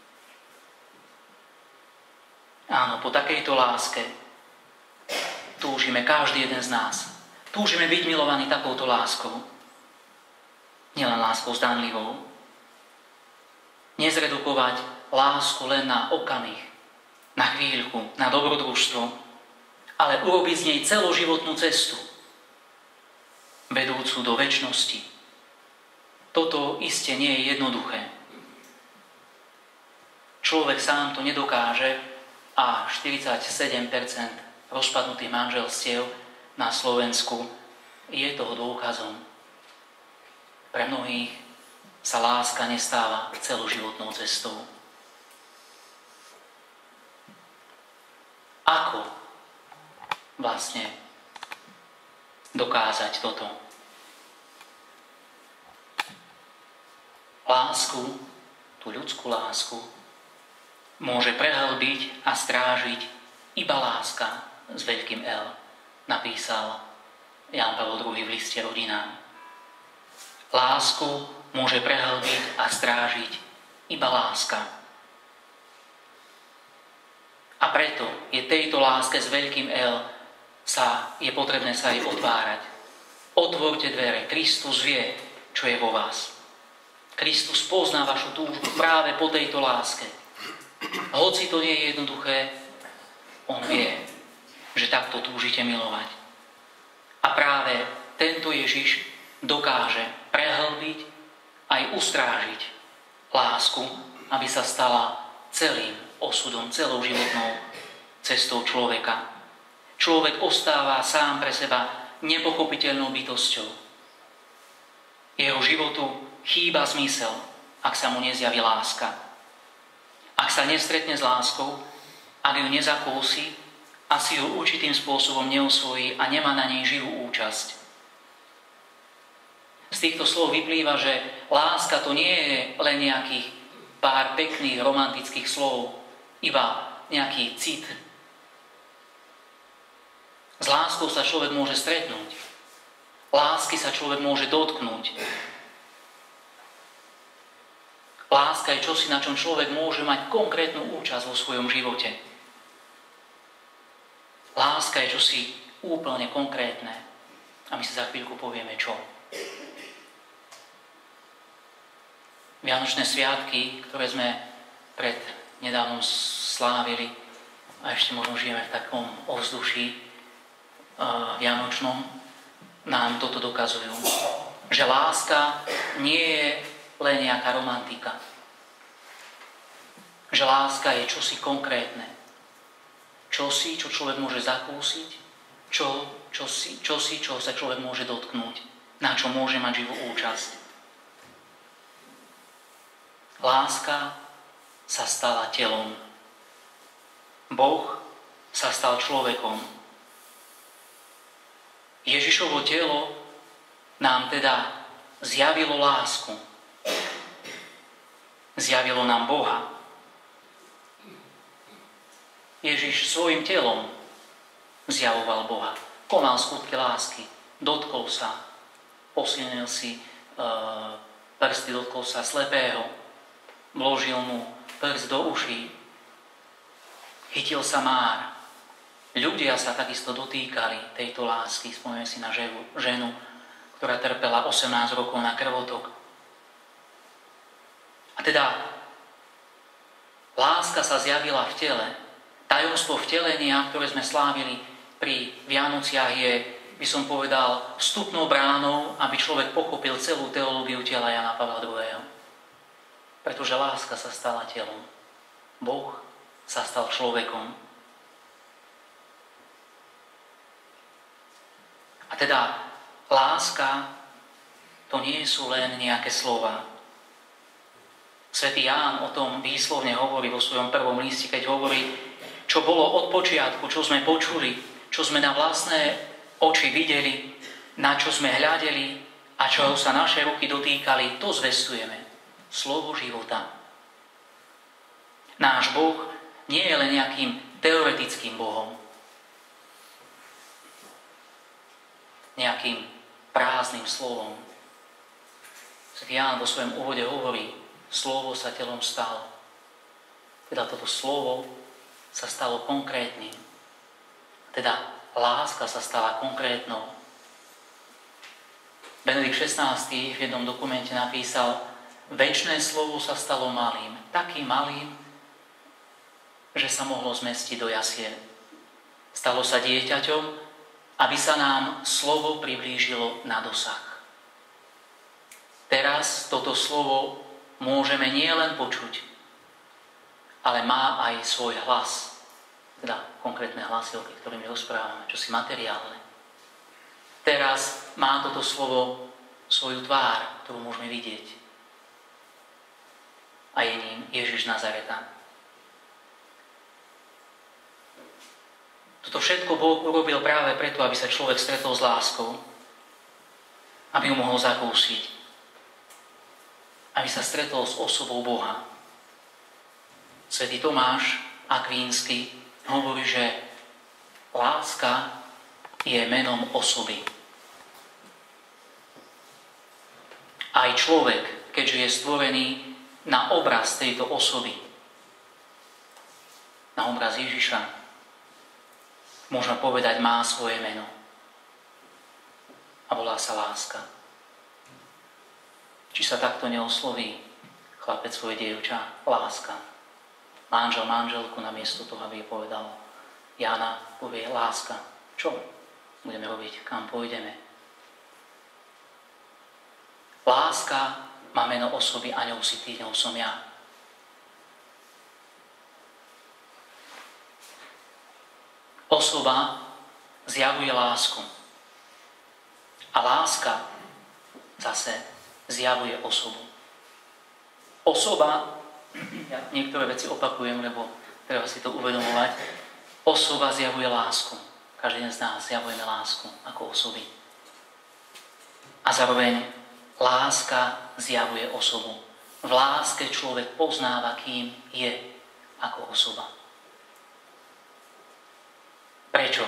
Speaker 1: Áno, po takejto láske túžime každý jeden z nás. Túžime byť milovaní takouto láskou. Nielen láskou zdanlivou. Nezredukovať lásku len na okamih, na chvíľku, na dobrodružstvo, ale urobiť z nej celoživotnú cestu, vedúcu do večnosti. Toto iste nie je jednoduché. Človek sám to nedokáže a štyridsaťsedem percent rozpadnutých manželstiev na Slovensku je toho dôkazom. Pre mnohých sa láska nestáva celoživotnou cestou. Ako vlastne dokázať toto? Lásku, tú ľudskú lásku, môže prehlbiť a strážiť iba láska s veľkým L, napísal Ján Pavol druhý v liste rodinám. Lásku môže prehlbiť a strážiť iba láska. A preto je tejto láske s veľkým L sa, je potrebné sa jej otvárať. Otvorte dvere, Kristus vie, čo je vo vás. Kristus pozná vašu túžbu práve po tejto láske. Hoci to nie je jednoduché, on vie, že takto túžite milovať. A práve tento Ježiš dokáže prehlbiť aj ustrážiť lásku, aby sa stala celým osudom, celou životnou cestou človeka. Človek ostáva sám pre seba nepochopiteľnou bytosťou. Jeho životu chýba zmysel, ak sa mu nezjaví láska. Ak sa nestretne s láskou, ak ju nezakúsi, a si ju určitým spôsobom neosvojí a nemá na nej živú účasť. Z týchto slov vyplýva, že láska to nie je len nejakých pár pekných romantických slov, iba nejaký cit. S láskou sa človek môže stretnúť. Lásky sa človek môže dotknúť. Láska je čosi, na čom človek môže mať konkrétnu účasť vo svojom živote. Láska je čosi úplne konkrétne. A my si za chvíľku povieme čo. Vianočné sviatky, ktoré sme pred nedávnom slávili, a ešte možno žijeme v takom ovzduší uh, vianočnom, nám toto dokazujú. Že láska nie je len nejaká romantika. Že láska je čosi konkrétne. Čosi, čo človek môže zakúsiť, čo, čosi, čosi, čo sa človek môže dotknúť, na čo môže mať živú účasť. Láska sa stala telom. Boh sa stal človekom. Ježišovo telo nám teda zjavilo lásku. Zjavilo nám Boha. Ježiš svojim telom zjavoval Boha. Konal skutky lásky. Dotkol sa. Posilnil si e, prsty, dotkol sa slepého. Vložil mu prst do uší. Chytil sa már. Ľudia sa takisto dotýkali tejto lásky. Spomíname si na ženu, ktorá trpela osemnásť rokov na krvotok. A teda láska sa zjavila v tele. Tajomstvo vtelenia, ktoré sme slávili pri Vianociach, je, by som povedal, vstupnou bránou, aby človek pochopil celú teológiu tela Jana Pavla druhého. Pretože láska sa stala telom. Boh sa stal človekom. A teda láska to nie sú len nejaké slova. Svätý Ján o tom výslovne hovorí vo svojom prvom liste, keď hovorí, čo bolo od počiatku, čo sme počuli, čo sme na vlastné oči videli, na čo sme hľadeli a čoho sa naše ruky dotýkali, to zvestujeme. Slovo života. Náš Boh nie je len nejakým teoretickým Bohom. Nejakým prázdnym slovom. Svätý Ján vo svojom úvode hovorí, slovo sa telom stalo. Teda toto slovo sa stalo konkrétnym. Teda láska sa stala konkrétnou. Benedikt šestnásty v jednom dokumente napísal, večné slovo sa stalo malým. Takým malým, že sa mohlo zmestiť do jasiel. Stalo sa dieťaťom, aby sa nám slovo priblížilo na dosah. Teraz toto slovo môžeme nielen počuť, ale má aj svoj hlas. Teda konkrétne hlasy, o ktorými rozprávame, čo si materiálne. Teraz má toto slovo svoju tvár, ktorú môžeme vidieť. A je ním Ježiš Nazareta. Toto všetko Boh urobil práve preto, aby sa človek stretol s láskou. Aby ju mohol zakúsiť. Aby sa stretol s osobou Boha. Svätý Tomáš Akvínsky hovorí, že láska je menom osoby. Aj človek, keďže je stvorený na obraz tejto osoby, na obraz Ježiša, možno povedať, má svoje meno. A volá sa láska. Či sa takto neosloví chlapec svoje dievča? Láska. Manžel manželku namiesto toho, aby jej povedal Jana, povie láska. Čo budeme robiť? Kam pôjdeme? Láska má meno osoby a ňou si ty, ňou som ja. Osoba zjavuje lásku. A láska zase zjavuje osobu. Osoba, ja niektoré veci opakujem, lebo treba si to uvedomovať, osoba zjavuje lásku. Každý z nás zjavujeme lásku ako osoby. A zároveň láska zjavuje osobu. V láske človek poznáva, kým je ako osoba. Prečo?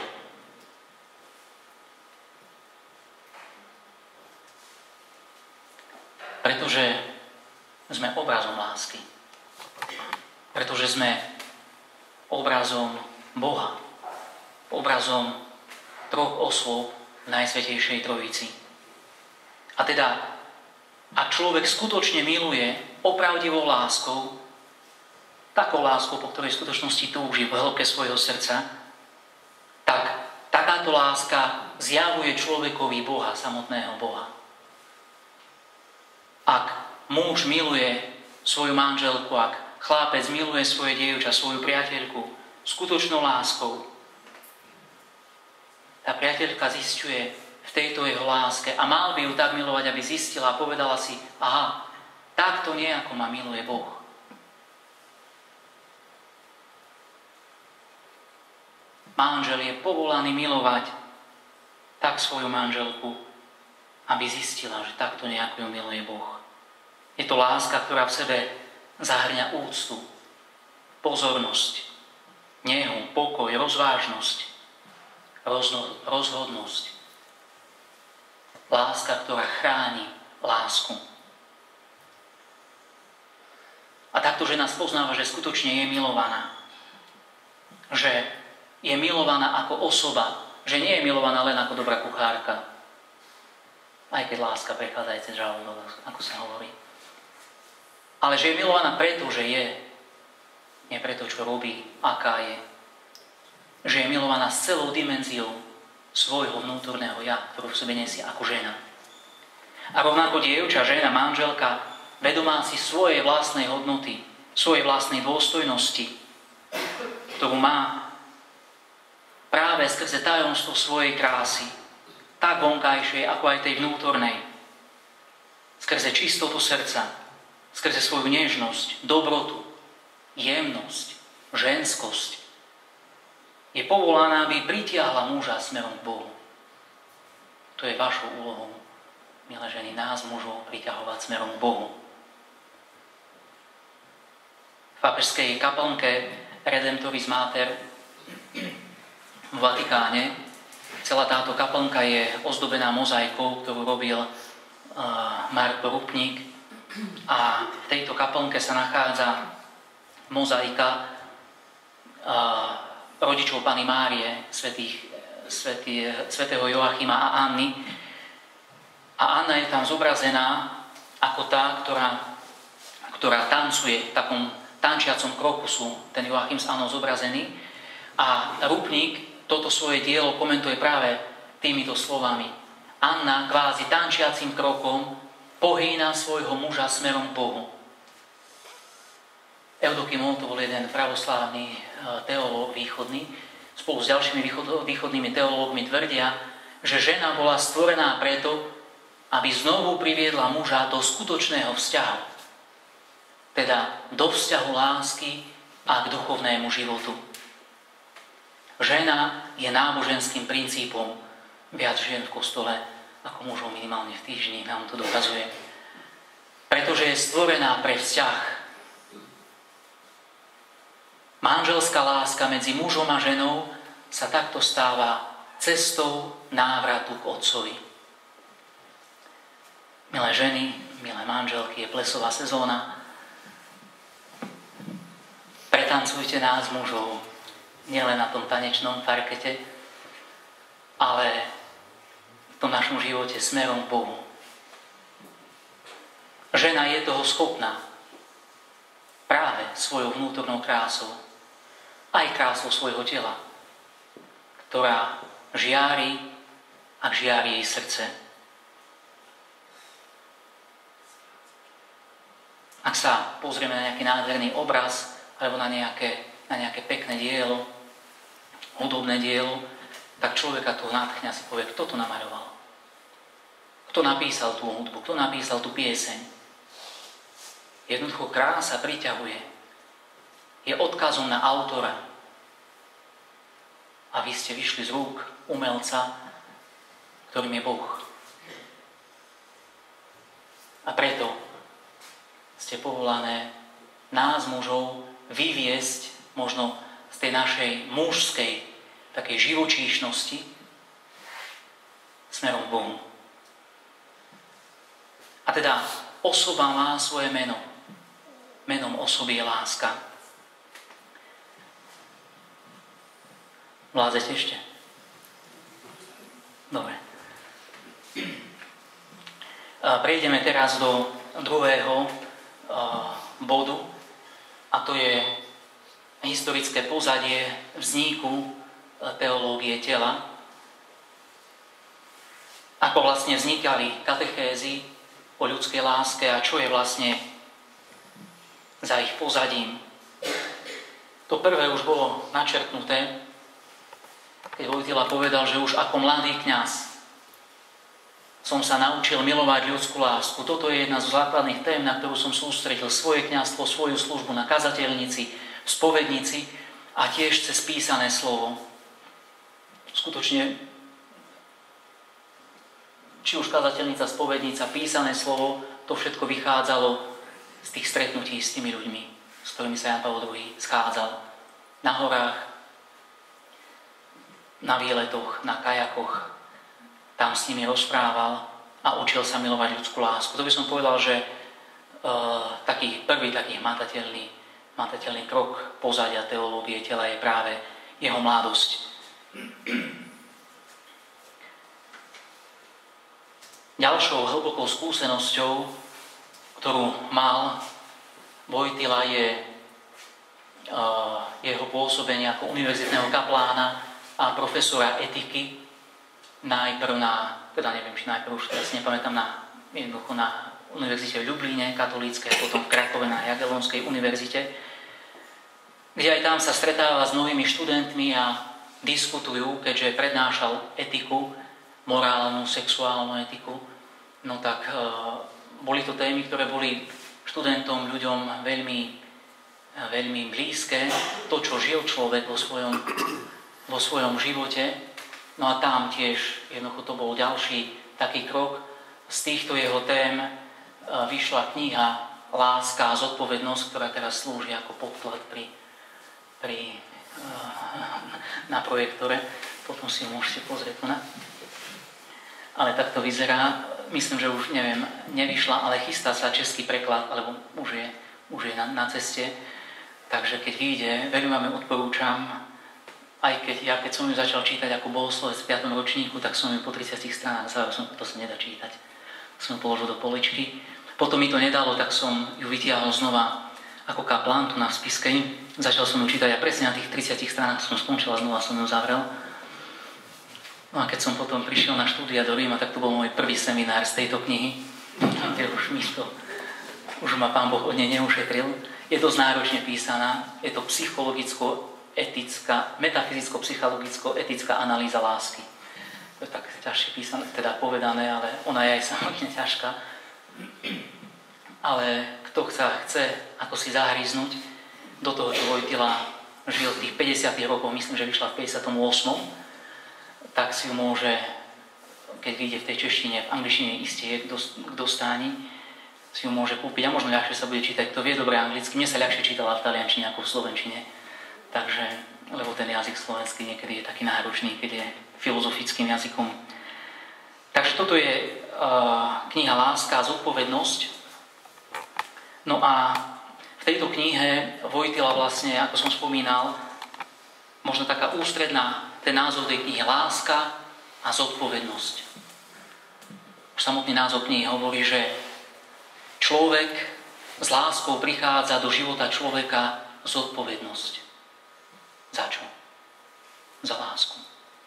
Speaker 1: Pretože sme obrazom lásky. Pretože sme obrazom Boha. Obrazom troch osôb v Najsvätejšej Trojici. A teda, ak človek skutočne miluje opravdivou láskou, takou láskou, po ktorej v skutočnosti túži v hĺbke svojho srdca, tak takáto láska zjavuje človekovi Boha, samotného Boha. Ak muž miluje svoju manželku, ak chlapec miluje svoje dievča, svoju priateľku skutočnou láskou, tá priateľka zisťuje v tejto jeho láske a mal by ju tak milovať, aby zistila a povedala si, aha, takto nejako ma miluje Boh. Manžel je povolaný milovať tak svoju manželku, aby zistila, že takto nejako ju miluje Boh. Je to láska, ktorá v sebe zahrňa úctu, pozornosť, nehu, pokoj, rozvážnosť, rozno, rozhodnosť. Láska, ktorá chráni lásku. A takto žena spoznáva, že skutočne je milovaná. Že je milovaná ako osoba, že nie je milovaná len ako dobrá kuchárka. Aj keď láska prechádza aj cez žalúdok, ako sa hovorí. Ale že je milovaná preto, že je. Nie preto, čo robí, aká je. Že je milovaná s celou dimenziou svojho vnútorného ja, ktorú v sebe nesie ako žena. A rovnako dievča, žena, manželka, vedomá si svojej vlastnej hodnoty, svojej vlastnej dôstojnosti, ktorú má práve skrze tajomstvo svojej krásy, tak vonkajšej, ako aj tej vnútornej. Skrze čistotu srdca, skrze svoju nežnosť, dobrotu, jemnosť, ženskosť. Je povolaná, aby pritiahla muža smerom k Bohu. To je vašou úlohou, milé ženy, nás mužov priťahovať smerom k Bohu. V pápežskej kaplnke Redemptoris Mater v Vatikáne celá táto kaplnka je ozdobená mozaikou, ktorú robil uh, Marko Rupník. A v tejto kaplnke sa nachádza mozaika uh, rodičov Panny Márie, svätých, svätý, svätého Joachima a Anny. A Anna je tam zobrazená ako tá, ktorá, ktorá tancuje v takom tančiacom kroku, sú ten Joachim s Annou zobrazený. A Rupník toto svoje dielo komentuje práve týmito slovami. Anna kvázi tančiacim krokom pohýna svojho muža smerom k Bohu. Eudokim to bol jeden pravoslávny teológ východný. Spolu s ďalšími východnými teológmi tvrdia, že žena bola stvorená preto, aby znovu priviedla muža do skutočného vzťahu. Teda do vzťahu lásky a k duchovnému životu. Žena je náboženským princípom. Viac žien v kostole ako mužov minimálne v týždni nám to dokazuje. Pretože je stvorená pre vzťah. Manželská láska medzi mužom a ženou sa takto stáva cestou návratu k Otcovi. Milé ženy, milé manželky, je plesová sezóna. Pretancujte nás mužov nielen na tom tanečnom parkete, ale v tom našom živote smerom k Bohu. Žena je toho schopná práve svojou vnútornou krásou, aj krásou svojho tela, ktorá žiari, ak žiari jej srdce. Ak sa pozrieme na nejaký nádherný obraz alebo na nejaké, na nejaké pekné dielo, hudobné dielo, tak človeka to nadchne a si povie, kto to namaľoval. Kto napísal tú hudbu, kto napísal tú pieseň. Jednoducho krása priťahuje. Je odkazom na autora. A vy ste vyšli z rúk umelca, ktorým je Boh. A preto ste povolané nás mužov vyviesť možno z tej našej mužskej takej živočíšnosti smerom k Bohu. A teda osoba má svoje meno. Menom osoby je láska. Vládzete ešte? Dobre. Prejdeme teraz do druhého bodu, a to je historické pozadie vzniku teológie tela. Ako vlastne vznikali katechézy o ľudskej láske a čo je vlastne za ich pozadím. To prvé už bolo načrtnuté, keď Wojtyla povedal, že už ako mladý kňaz som sa naučil milovať ľudskú lásku. Toto je jedna z základných tém, na ktorú som sústredil svoje kňazstvo, svoju službu na kazateľnici, v spovednici a tiež cez písané slovo. Skutočne, či už kazateľnica, spovednica, písané slovo, to všetko vychádzalo z tých stretnutí s tými ľuďmi, s ktorými sa Ján Pavol druhý schádzal. Na horách, na výletoch, na kajakoch, tam s nimi rozprával a učil sa milovať ľudskú lásku. To by som povedal, že uh, taký prvý taký matateľný, matateľný krok pozadia teológie tela je práve jeho mladosť. Ďalšou hlbokou skúsenosťou, ktorú mal Wojtyla, je uh, jeho pôsobenie ako univerzitného kaplána a profesora etiky. Najprv na, teda neviem, či najprv už teraz nepamätám, na, jednoducho na univerzite v Ľubline, katolíckej, a potom v Krakove na Jagellonskej univerzite, kde aj tam sa stretáva s novými študentmi a diskutujú, keďže prednášal etiku, morálnu, sexuálnu etiku, no tak uh, boli to témy, ktoré boli študentom, ľuďom veľmi, veľmi blízke. To, čo žil človek vo svojom, vo svojom živote. No a tam tiež jednoducho to bol ďalší taký krok. Z týchto jeho tém vyšla kniha Láska a zodpovednosť, ktorá teraz slúži ako podklad pri, pri, na projektore. Potom si ju môžete pozrieť. Ale tak to vyzerá. Myslím, že už, neviem, nevyšla, ale chystá sa český preklad, alebo už je, už je na, na ceste. Takže keď vyjde, veľmi vám odporúčam, aj keď ja, keď som ju začal čítať ako bohoslovec v piatom ročníku, tak som ju po tridsiatich stranách zároveň, to sa nedá čítať. Som ju položil do poličky. Potom mi to nedalo, tak som ju vytiahol znova ako kaplán tu na Spiskej. Začal som ju čítať a presne na tých tridsiatich stranách som skončil a znova som ju zavrel. No a keď som potom prišiel na štúdia do Ríma, tak to bol môj prvý seminár z tejto knihy. Kde už mi to, už ma Pán Boh od nej neušetril. Je dosť náročne písaná, je to psychologicko-etická, metafyzicko-psychologicko-etická analýza lásky. To je tak ťažšie písané, teda povedané, ale ona je aj samotne ťažká. Ale kto sa chce ako si zahryznúť do toho, čo Wojtyla žil v tých päťdesiatych rokoch, myslím, že vyšla v päťdesiatom ôsmom, tak si ju môže, keď vyjde v tej češtine, v angličtine iste je k dostání, si ju môže kúpiť a možno ľahšie sa bude čítať. Kto vie dobre anglicky, mne sa ľahšie čítala v taliančine ako v slovenčine. takže, lebo ten jazyk slovenský niekedy je taký náročný, keď je filozofickým jazykom. Takže toto je uh, kniha Láska a zodpovednosť. No a v tejto knihe Wojtyla vlastne, ako som spomínal, možno taká ústredná, ten názov tej knihy Láska a zodpovednosť. Už samotný názov knihy hovorí, že človek s láskou prichádza do života človeka zodpovednosť. Za čo? Za lásku.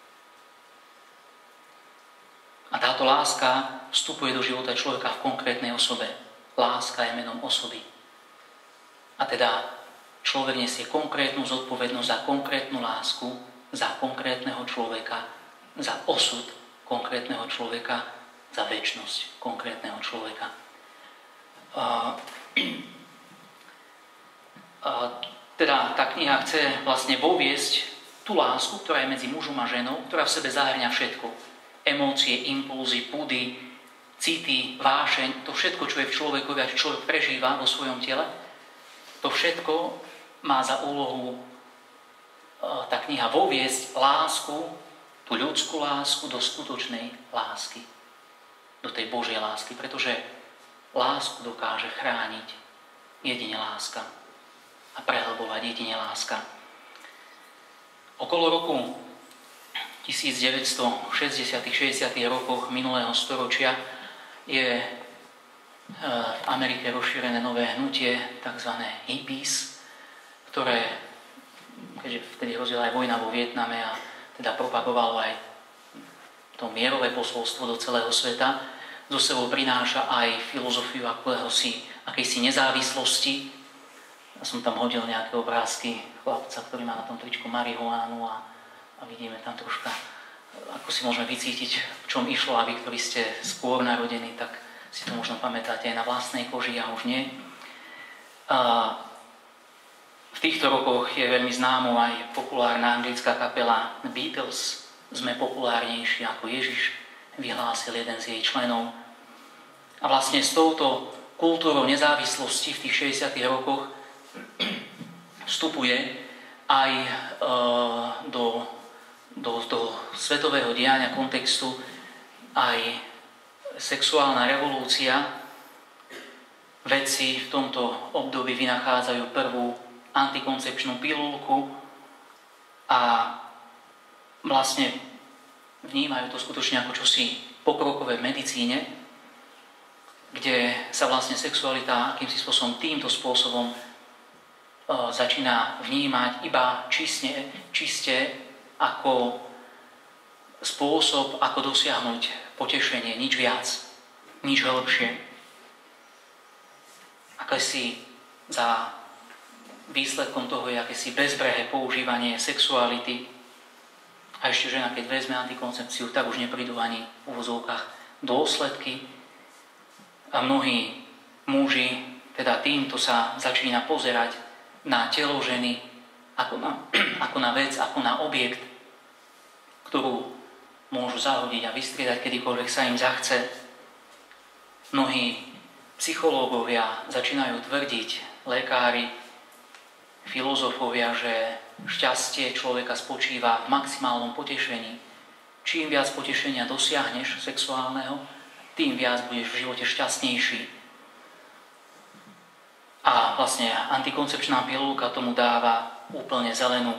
Speaker 1: A táto láska vstupuje do života človeka v konkrétnej osobe. Láska je menom osoby. A teda človek nesie konkrétnu zodpovednosť za konkrétnu lásku, za konkrétneho človeka, za osud konkrétneho človeka, za večnosť konkrétneho človeka. Uh, uh, teda tá kniha chce vlastne voviesť tú lásku, ktorá je medzi mužom a ženou, ktorá v sebe zahŕňa všetko. Emócie, impulzy, pudy, city, vášeň, to všetko, čo je v človekovi a čo človek prežíva vo svojom tele, to všetko má za úlohu tá kniha voviesť lásku, tú ľudskú lásku do skutočnej lásky. Do tej Božej lásky, pretože lásku dokáže chrániť jedine láska a prehlbovať jedine láska. Okolo roku devätnásťstošesťdesiat šesťdesiatych rokoch minulého storočia je v Amerike rozšírené nové hnutie, tzv. Hippies, ktoré, keďže vtedy hrozila aj vojna vo Vietname a teda propagovalo aj to mierové posolstvo do celého sveta, zo sebou prináša aj filozofiu akéhosi, akejsi nezávislosti. Ja som tam hodil nejaké obrázky chlapca, ktorý má na tom tričku marihuánu a, a vidíme tam troška, ako si môžeme vycítiť, v čom išlo, a vy, ktorí ste skôr narodení, tak si to možno pamätáte aj na vlastnej koži, ja už nie. A v týchto rokoch je veľmi známo aj populárna anglická kapela Beatles. Sme populárnejší ako Ježiš, vyhlásil jeden z jej členov. A vlastne s touto kultúrou nezávislosti v tých šesťdesiatych rokoch vstupuje aj e, do, do, do svetového diania, kontextu aj sexuálna revolúcia. Vedci v tomto období vynachádzajú prvú antikoncepčnú pilulku a vlastne vnímajú to skutočne ako čosi pokrokové v medicíne, kde sa vlastne sexualita akýmsi spôsobom týmto spôsobom e, začína vnímať iba čistne, čiste ako spôsob, ako dosiahnuť potešenie, nič viac, nič hĺbšie. Akési za výsledkom toho je akési bezbrehé používanie sexuality. A ešte žena, keď vezme antikoncepciu, tak už neprídu ani v úvozovkách dôsledky. A mnohí muži, teda týmto sa začína pozerať na telo ženy ako na, ako na vec, ako na objekt, ktorú môžu zahodiť a vystriedať kedykoľvek sa im zachce. Mnohí psychológovia začínajú tvrdiť, lekári, filozofovia, že šťastie človeka spočíva v maximálnom potešení. Čím viac potešenia dosiahneš sexuálneho, tým viac budeš v živote šťastnejší. A vlastne antikoncepčná pilulka tomu dáva úplne zelenú.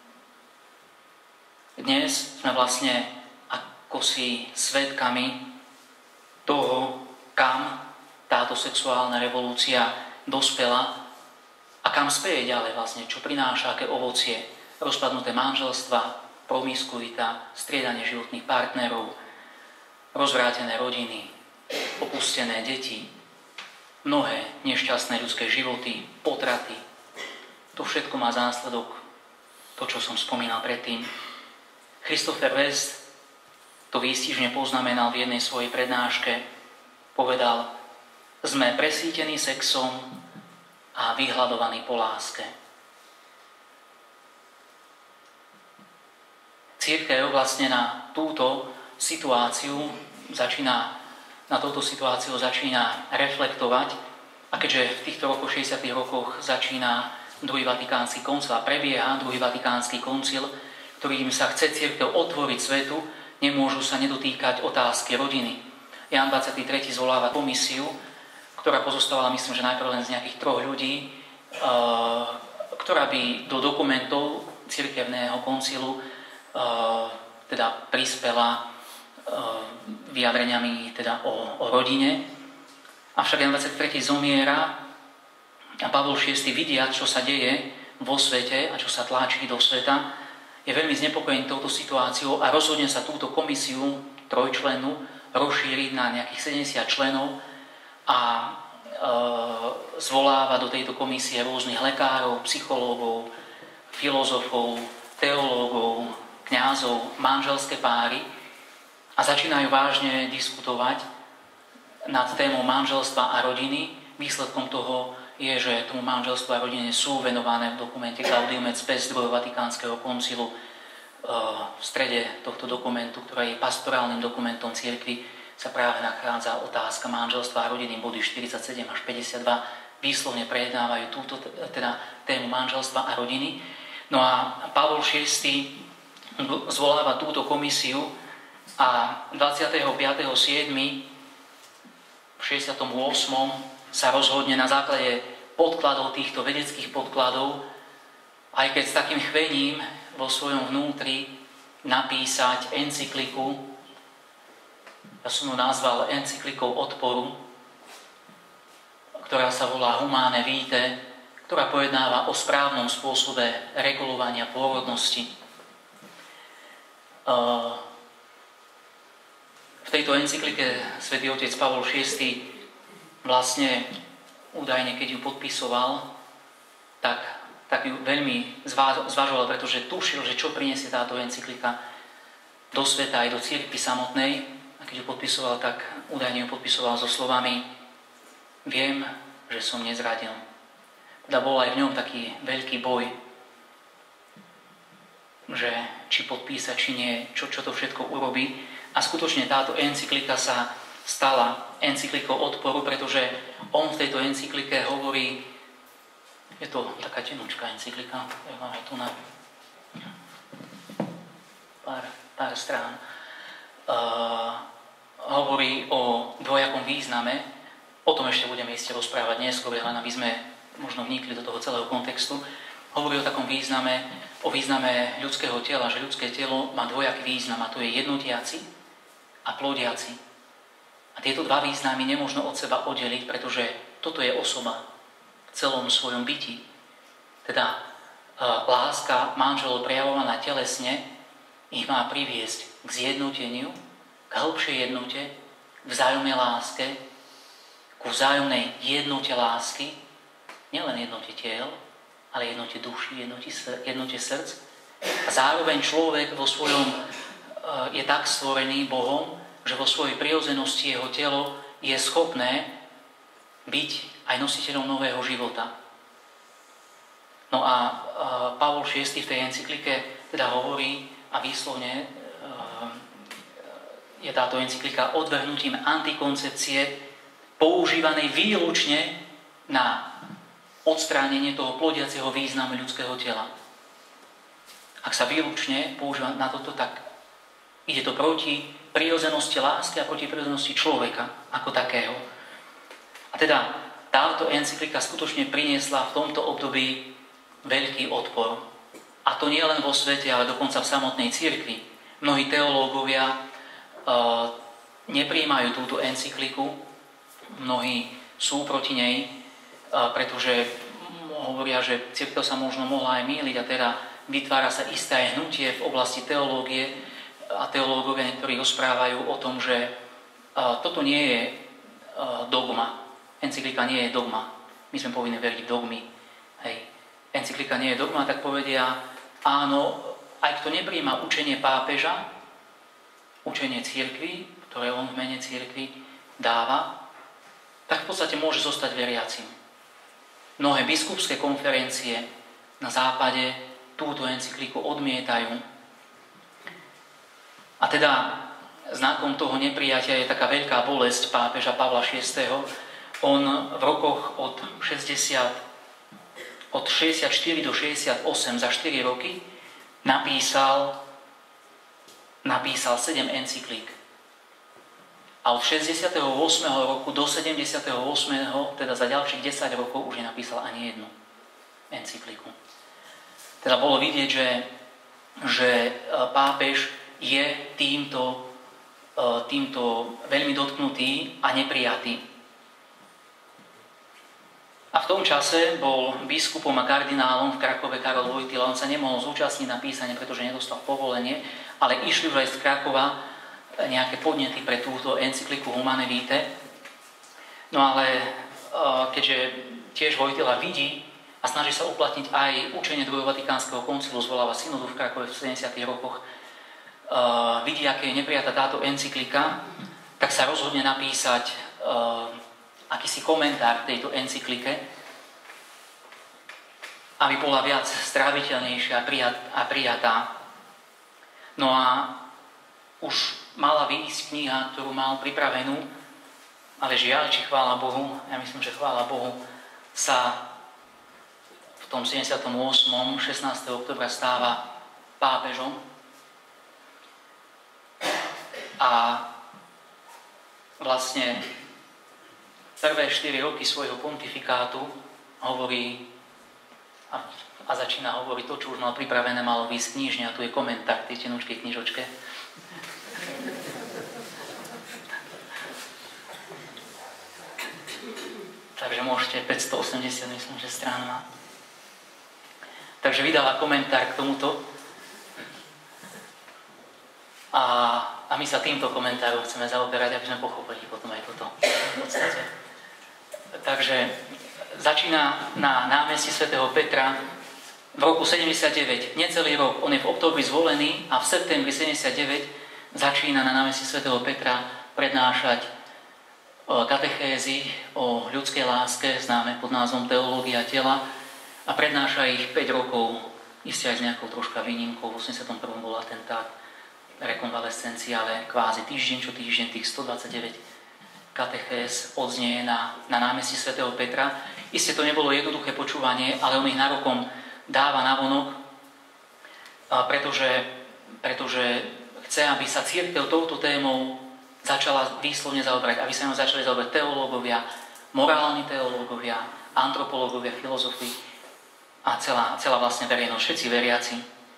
Speaker 1: Dnes sme vlastne ako si svedkami toho, kam táto sexuálna revolúcia dospela a kam speje ďalej vlastne, čo prináša, aké ovocie, rozpadnuté manželstva, promiskuita, striedanie životných partnerov, rozvrátené rodiny, opustené deti, mnohé nešťastné ľudské životy, potraty. To všetko má za následok to, čo som spomínal predtým. Christopher West to výstižne poznamenal v jednej svojej prednáške. Povedal: sme presýtení sexom a vyhľadovaní po láske. Cirkev vlastne na túto situáciu začína, na túto situáciu začína reflektovať, a keďže v týchto rokoch, šesťdesiatych rokoch začína druhý vatikánsky koncil a prebieha druhý vatikánsky koncil, ktorým sa chce cirkev otvoriť svetu, nemôžu sa nedotýkať otázky rodiny. Ján dvadsiaty tretí zvoláva komisiu, ktorá pozostávala, myslím, že najprv len z nejakých troch ľudí, ktorá by do dokumentov cirkevného koncilu teda prispela vyjadreniami teda o, o rodine. Avšak Ján dvadsiaty tretí zomiera a Pavol šiesty vidia, čo sa deje vo svete a čo sa tlačí do sveta, je veľmi znepokojený touto situáciou a rozhodne sa túto komisiu trojčlennú rozšíriť na nejakých sedemdesiat členov a e, zvoláva do tejto komisie rôznych lekárov, psychológov, filozofov, teológov, kňazov, manželské páry a začínajú vážne diskutovať nad témou manželstva a rodiny. Výsledkom toho je, že tomu manželstvu a rodine sú venované v dokumente Gaudium et Spes druhého vatikánskeho koncilu. V strede tohto dokumentu, ktorá je pastorálnym dokumentom cirkvi, sa práve nachádza otázka manželstva a rodiny. Body štyridsaťsedem až päťdesiatdva výslovne prejednávajú túto teda tému manželstva a rodiny. No a Pavol šiesty zvoláva túto komisiu a dvadsiateho piateho júla v šesťdesiatom ôsmom sa rozhodne na základe podkladov, týchto vedeckých podkladov, aj keď s takým chvením vo svojom vnútri napísať encykliku, ja som ju nazval encyklikou odporu, ktorá sa volá Humane Vitae, ktorá pojednáva o správnom spôsobe regulovania pôrodnosti. V tejto encyklike svätý otec Pavol šiesty vlastne údajne, keď ju podpisoval, tak, tak ju veľmi zvažoval, pretože tušil, že čo priniesie táto encyklika do sveta aj do cirkvi samotnej. A keď ju podpisoval, tak údajne ju podpisoval so slovami: viem, že som nezradil. Teda bol aj v ňom taký veľký boj, že či podpísať, či nie, čo, čo to všetko urobí. A skutočne táto encyklika sa stala encyklikou odporu, pretože on v tejto encyklike hovorí, je to taká tenúčka encyklika, ja mám aj tu na pár, pár strán, uh, hovorí o dvojakom význame, o tom ešte budeme iste rozprávať neskôr, len aby sme možno vnikli do toho celého kontextu. Hovorí o takom význame, o význame ľudského tela, že ľudské telo má dvojaký význam, a to je jednotiaci a plodiaci. A tieto dva významy nemožno od seba oddeliť, pretože toto je osoba v celom svojom byti. Teda e, láska manželov prejavovaná telesne ich má priviesť k zjednoteniu, k hĺbšej jednote, k vzájomnej láske, ku vzájomnej jednote lásky, nielen jednote tiel, ale jednote duší, jednote, jednote srdc. A zároveň človek vo svojom e, je tak stvorený Bohom, že vo svojej prirodzenosti jeho telo je schopné byť aj nositeľom nového života. No a e, Pavol šiesty v tej encyklike teda hovorí, a výslovne e, je táto encyklika odvrhnutím antikoncepcie používanej výlučne na odstránenie toho plodiaceho významu ľudského tela. Ak sa výlučne používa na toto, tak ide to proti prirodzenosti lásky a proti prirodzenosti človeka ako takého. A teda táto encyklika skutočne priniesla v tomto období veľký odpor. A to nie len vo svete, ale dokonca v samotnej cirkvi. Mnohí teológovia e, neprijímajú túto encykliku, mnohí sú proti nej, e, pretože hovoria, že cirkev sa možno mohla aj mýliť a teda vytvára sa isté hnutie v oblasti teológie, a teológovia niektorí rozprávajú o tom, že uh, toto nie je uh, dogma. Encyklika nie je dogma. My sme povinni veriť v dogmy. Hej. Encyklika nie je dogma, tak povedia, áno, aj kto nepríjma učenie pápeža, učenie cirkvi, ktoré on v mene cirkvi dáva, tak v podstate môže zostať veriacim. Mnohé biskupské konferencie na západe túto encykliku odmietajú. A teda znakom toho neprijatia je taká veľká bolesť pápeža Pavla šiesteho. On v rokoch od šesťdesiat od šesťdesiatštyri do šesťdesiatosem za štyri roky napísal, napísal sedem encyklík. A od šesťdesiateho ôsmeho roku do sedemdesiateho ôsmeho, teda za ďalších desať rokov, už nenapísal ani jednu encyklíku. Teda bolo vidieť, že, že pápež je týmto, týmto veľmi dotknutý a neprijatý. A v tom čase bol biskupom a kardinálom v Krakove Karol Wojtyla. On sa nemohol zúčastniť na písanie, pretože nedostal povolenie, ale išli už aj z Krakova nejaké podnety pre túto encykliku Humane Vitae. No ale keďže tiež Wojtyla vidí a snaží sa uplatniť aj učenie druhého Vatikánskeho koncilu, zvoláva synodu v Krakove v sedemdesiatych rokoch, vidí, aké je neprijatá táto encyklika, tak sa rozhodne napísať akýsi komentár k tejto encyklike, aby bola viac stráviteľnejšia a prijatá. No a už mala vyísť kniha, ktorú mal pripravenú, ale žiaľ, či chvála Bohu, ja myslím, že chvála Bohu, sa v tom sedemdesiatom ôsmom šestnásteho októbra stáva pápežom. A vlastne prvé štyri roky svojho pontifikátu hovorí a, a začína hovoriť to, čo už mal pripravené, malo výsť knižne, a tu je komentár k tej tenučkej knižočke. Takže môžete, päťstoosemdesiat, myslím, že strán má. Takže vydala komentár k tomuto. A, a my sa týmto komentárom chceme zaoberať, aby sme pochopili potom aj toto v podstate. Takže začína na námestí svätého Petra v roku sedemdesiatdeväť, necelý rok. On je v októbri zvolený a v septembri sedemdesiatdeväť začína na námestí svätého Petra prednášať katechézy o ľudskej láske, známe pod názvom Teológia tela, a prednáša ich päť rokov, isté aj s nejakou troška výnimkou. V osemdesiatom prvom bol atentát, rekonvalescencia, ale kvázi týždeň čo týždeň tých stodvadsaťdeväť katechéz odznie na, na námestí svätého Petra. Isté to nebolo jednoduché počúvanie, ale on ich nárokom dáva navonok, pretože, pretože chce, aby sa cirkev touto témou začala výslovne zaoberať, aby sa ňou začali zaoberať teológovia, morálni teológovia, antropológovia, filozofi a celá, celá vlastne verejnosť, všetci veriaci.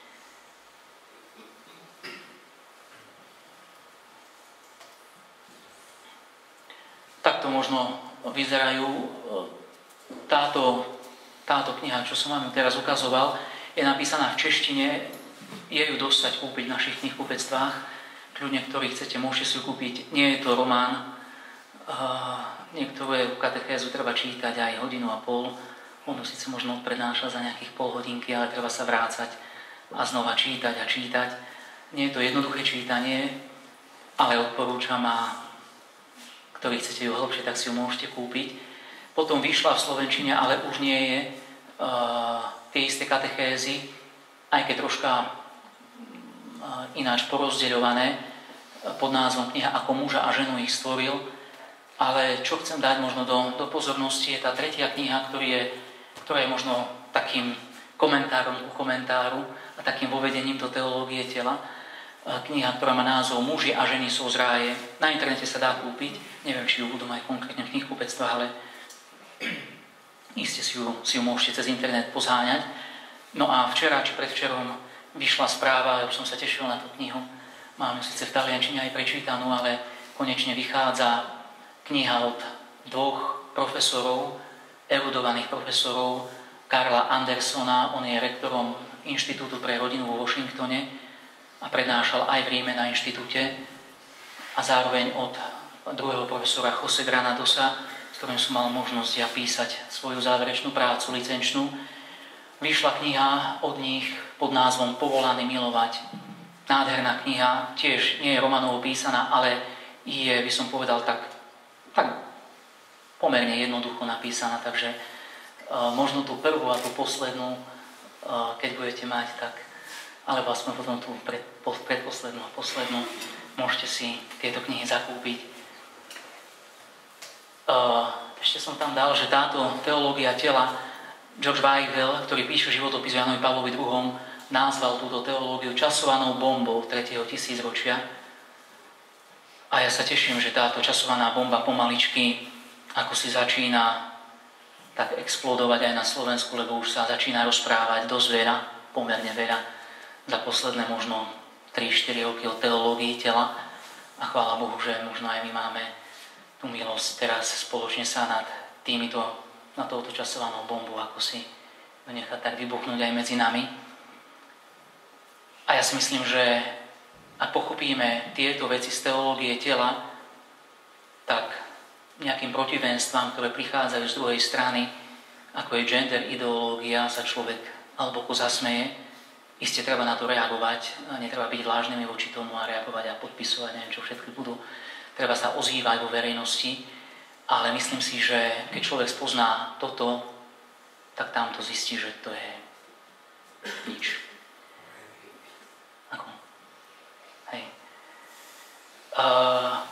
Speaker 1: Takto možno vyzerajú táto, táto kniha, čo som vám teraz ukazoval, je napísaná v češtine, je ju dostať kúpiť v našich knihkupectvách. Kľudne, ktorý chcete, môžete si ju kúpiť. Nie je to román. Niektoré katechézu treba čítať aj hodinu a pol. Ono síce možno prednáša za nejakých pol hodinky, ale treba sa vrácať a znova čítať a čítať. Nie je to jednoduché čítanie, ale odporúčam, a ktorí chcete ju hlbšie, tak si ju môžete kúpiť. Potom vyšla v slovenčine, ale už nie je uh, tie isté katechézy, aj keď troška uh, ináč porozdeľované uh, pod názvom Kniha Ako muža a ženu ich stvoril. Ale čo chcem dať možno do, do pozornosti, je tá tretia kniha, ktorý je, ktorá je možno takým komentárom ku komentáru a takým vovedením do teológie tela. Kniha, ktorá má názov Muži a ženy sú z ráje. Na internete sa dá kúpiť. Neviem, či ju budú mať konkrétne v knihkupectvách, ale iste si ju, si ju môžete cez internet pozháňať. No a včera, či predvčerom vyšla správa, ja už som sa tešil na tú knihu. Mám ju síce v taliančine aj prečítanú, ale konečne vychádza kniha od dvoch profesorov, erudovaných profesorov, Karla Andersona. On je rektorom Inštitútu pre rodinu vo Washingtone a prednášal aj v Ríme na inštitúte, a zároveň od druhého profesora Jose Granadosa, s ktorým som mal možnosť ja písať svoju záverečnú prácu licenčnú. Vyšla kniha od nich pod názvom Povolaný milovať. Nádherná kniha, tiež nie je romanovo písaná, ale je, by som povedal, tak, tak pomerne jednoducho napísaná, takže uh, možno tú prvú a tú poslednú, uh, keď budete mať, tak alebo aspoň potom tú pred, predposlednú a poslednú, môžete si tieto knihy zakúpiť. Uh, ešte som tam dal, že táto teológia tela George Weigel, ktorý píše životopis Jánovi Pavlovi druhom, nazval túto teológiu časovanou bombou tretieho tisícročia. A ja sa teším, že táto časovaná bomba pomaličky ako si začína tak explodovať aj na Slovensku, lebo už sa začína rozprávať dosť veľa, pomerne veľa, za posledné možno tri štyri roky o teológii tela. A chvála Bohu, že možno aj my máme tú milosť teraz spoločne sa nad týmito, na touto časovanou bombu, ako si nechať tak vybuchnúť aj medzi nami. A ja si myslím, že ak pochopíme tieto veci z teológie tela, tak nejakým protivenstvám, ktoré prichádzajú z druhej strany, ako je gender ideológia, sa človek alebo zasmeje. Isté treba na to reagovať, netreba byť vlážnymi voči tomu a reagovať a podpisovať, neviem čo všetky budú. Treba sa ozývať vo verejnosti, ale myslím si, že keď človek spozná toto, tak tam to zistí, že to je nič. Ako? Hej. Uh,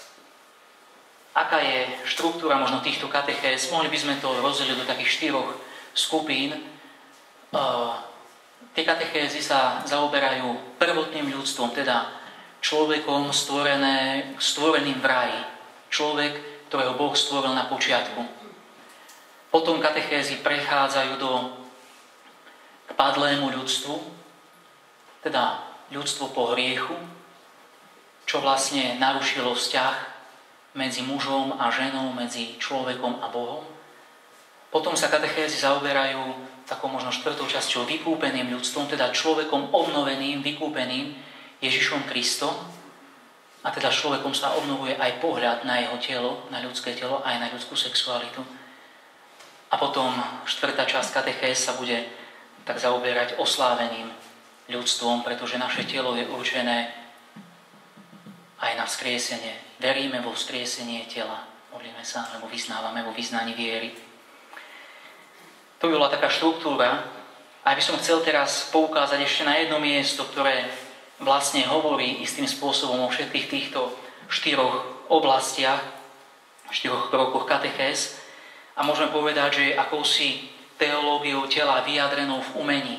Speaker 1: aká je štruktúra možno týchto katechéz? Mohli by sme to rozdeliť do takých štyroch skupín. Uh, tie katechézy sa zaoberajú prvotným ľudstvom, teda človekom stvorené, stvoreným v ráji. Človek, ktorého Boh stvoril na počiatku. Potom katechézy prechádzajú do k padlému ľudstvu, teda ľudstvo po hriechu, čo vlastne narušilo vzťah medzi mužom a ženou, medzi človekom a Bohom. Potom sa katechézy zaoberajú takou možno štvrtou časťou vykúpeným ľudstvom, teda človekom obnoveným, vykúpeným Ježišom Kristom. A teda človekom sa obnovuje aj pohľad na jeho telo, na ľudské telo, aj na ľudskú sexualitu. A potom štvrtá časť katechéz sa bude tak zaoberať osláveným ľudstvom, pretože naše telo je určené aj na vzkriesenie. Veríme vo vzkriesenie tela. Modlíme sa, alebo vyznávame vo vyznaní viery. To by bola taká štruktúra. A by som chcel teraz poukázať ešte na jedno miesto, ktoré vlastne hovorí istým spôsobom o všetkých týchto štyroch oblastiach, štyroch krokoch katechéz. A môžeme povedať, že je akousi teológiou tela vyjadrenou v umení.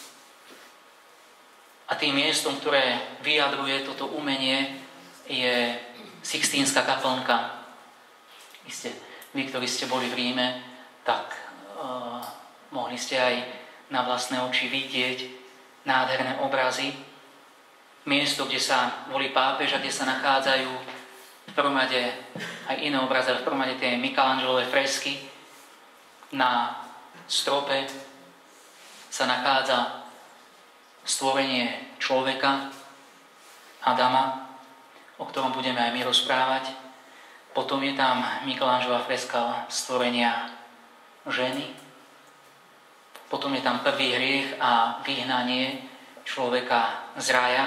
Speaker 1: A tým miestom, ktoré vyjadruje toto umenie, je Sixtínska kaplnka. Isté, vy, ktorí ste boli v Ríme, tak uh, mohli ste aj na vlastné oči vidieť nádherné obrazy. Miesto, kde sa volí pápež a kde sa nachádzajú v prvom rade aj iné obrazy, ale v prvom rade tie Michelangelové fresky. Na strope sa nachádza stvorenie človeka, Adama, o ktorom budeme aj my rozprávať. Potom je tam Michelangelová freska stvorenia ženy. Potom je tam prvý hriech a vyhnanie človeka z raja.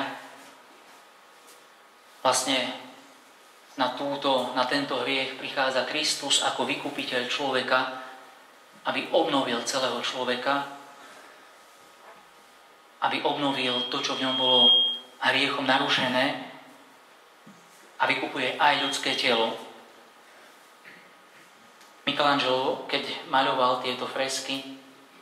Speaker 1: Vlastne na, túto, na tento hriech prichádza Kristus ako vykupiteľ človeka, aby obnovil celého človeka, aby obnovil to, čo v ňom bolo hriechom narušené, a vykupuje aj ľudské telo. Michelangelo, keď maľoval tieto fresky,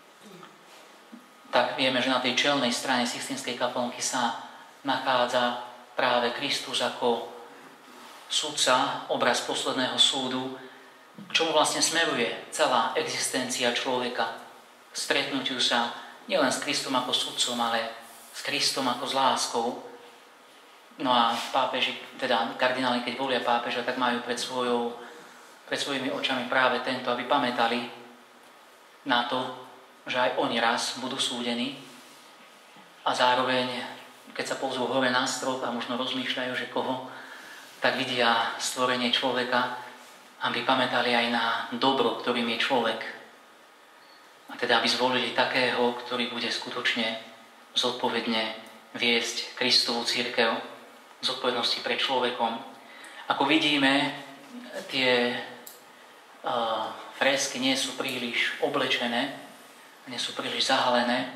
Speaker 1: tak vieme, že na tej čelnej strane Sixtínskej kaplnky sa nachádza práve Kristus ako sudca, obraz posledného súdu, k čomu vlastne smeruje celá existencia človeka. K stretnutiu sa nielen s Kristom ako sudcom, ale s Kristom ako s láskou. No a pápeži, teda kardináli, keď volia pápeža, tak majú pred, svojou, pred svojimi očami práve tento, aby pamätali na to, že aj oni raz budú súdení a zároveň, keď sa pozrú hore na strop a možno rozmýšľajú, že koho, tak vidia stvorenie človeka, aby pamätali aj na dobro, ktorým je človek. A teda, aby zvolili takého, ktorý bude skutočne zodpovedne viesť Kristovú cirkev, zodpovednosti pred človekom. Ako vidíme, tie uh, fresky nie sú príliš oblečené, nie sú príliš zahalené.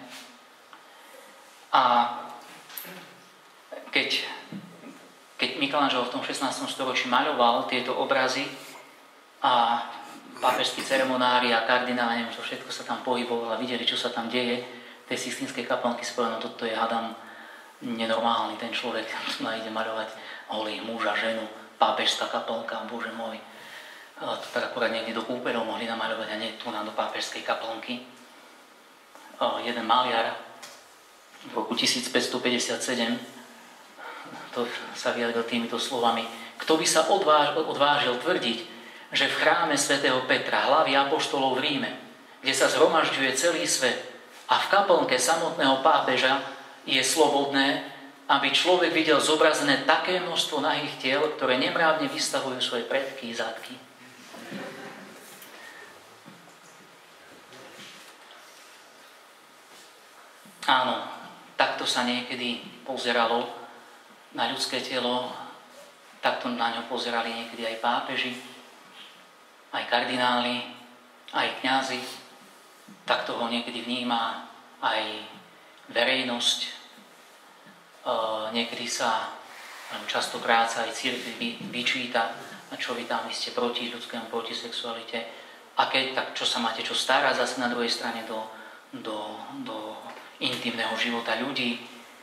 Speaker 1: A keď, keď Michelangelo v tom šestnástom storočí maľoval tieto obrazy a pápežskí ceremonári a kardináli, neviem čo všetko sa tam pohybovalo a videli, čo sa tam deje v tej Sixtínskej kaplnke, spovedal, no toto je, hádam, nenormálny ten človek, tu ide maľovať holých muža, ženu, pápežská kaplnka, bože môj. A to tak akorát niekde do kúpeľov mohli namaľovať a nie tu na do pápežskej kaplnky. A jeden maliar v roku tisícpäťstopäťdesiatsedem to sa vyjadril týmito slovami: kto by sa odvážil, odvážil tvrdiť, že v chráme svätého Petra, hlavy apoštolov v Ríme, kde sa zhromažďuje celý svet, a v kaplnke samotného pápeža je slobodné, aby človek videl zobrazené také množstvo nahých tiel, ktoré nemrávne vystavujú svoje predky i zadky. Áno, takto sa niekedy pozeralo na ľudské telo, takto na ňo pozerali niekedy aj pápeži, aj kardináli, aj kňazi, takto ho niekedy vníma aj verejnosť. E, niekedy sa, častokrát sa aj cirkvi vyčíta, čo vy tam, vy ste proti ľudskému, proti sexualite. A keď, tak čo sa máte čo starať zase na druhej strane do, do, do intimného života ľudí.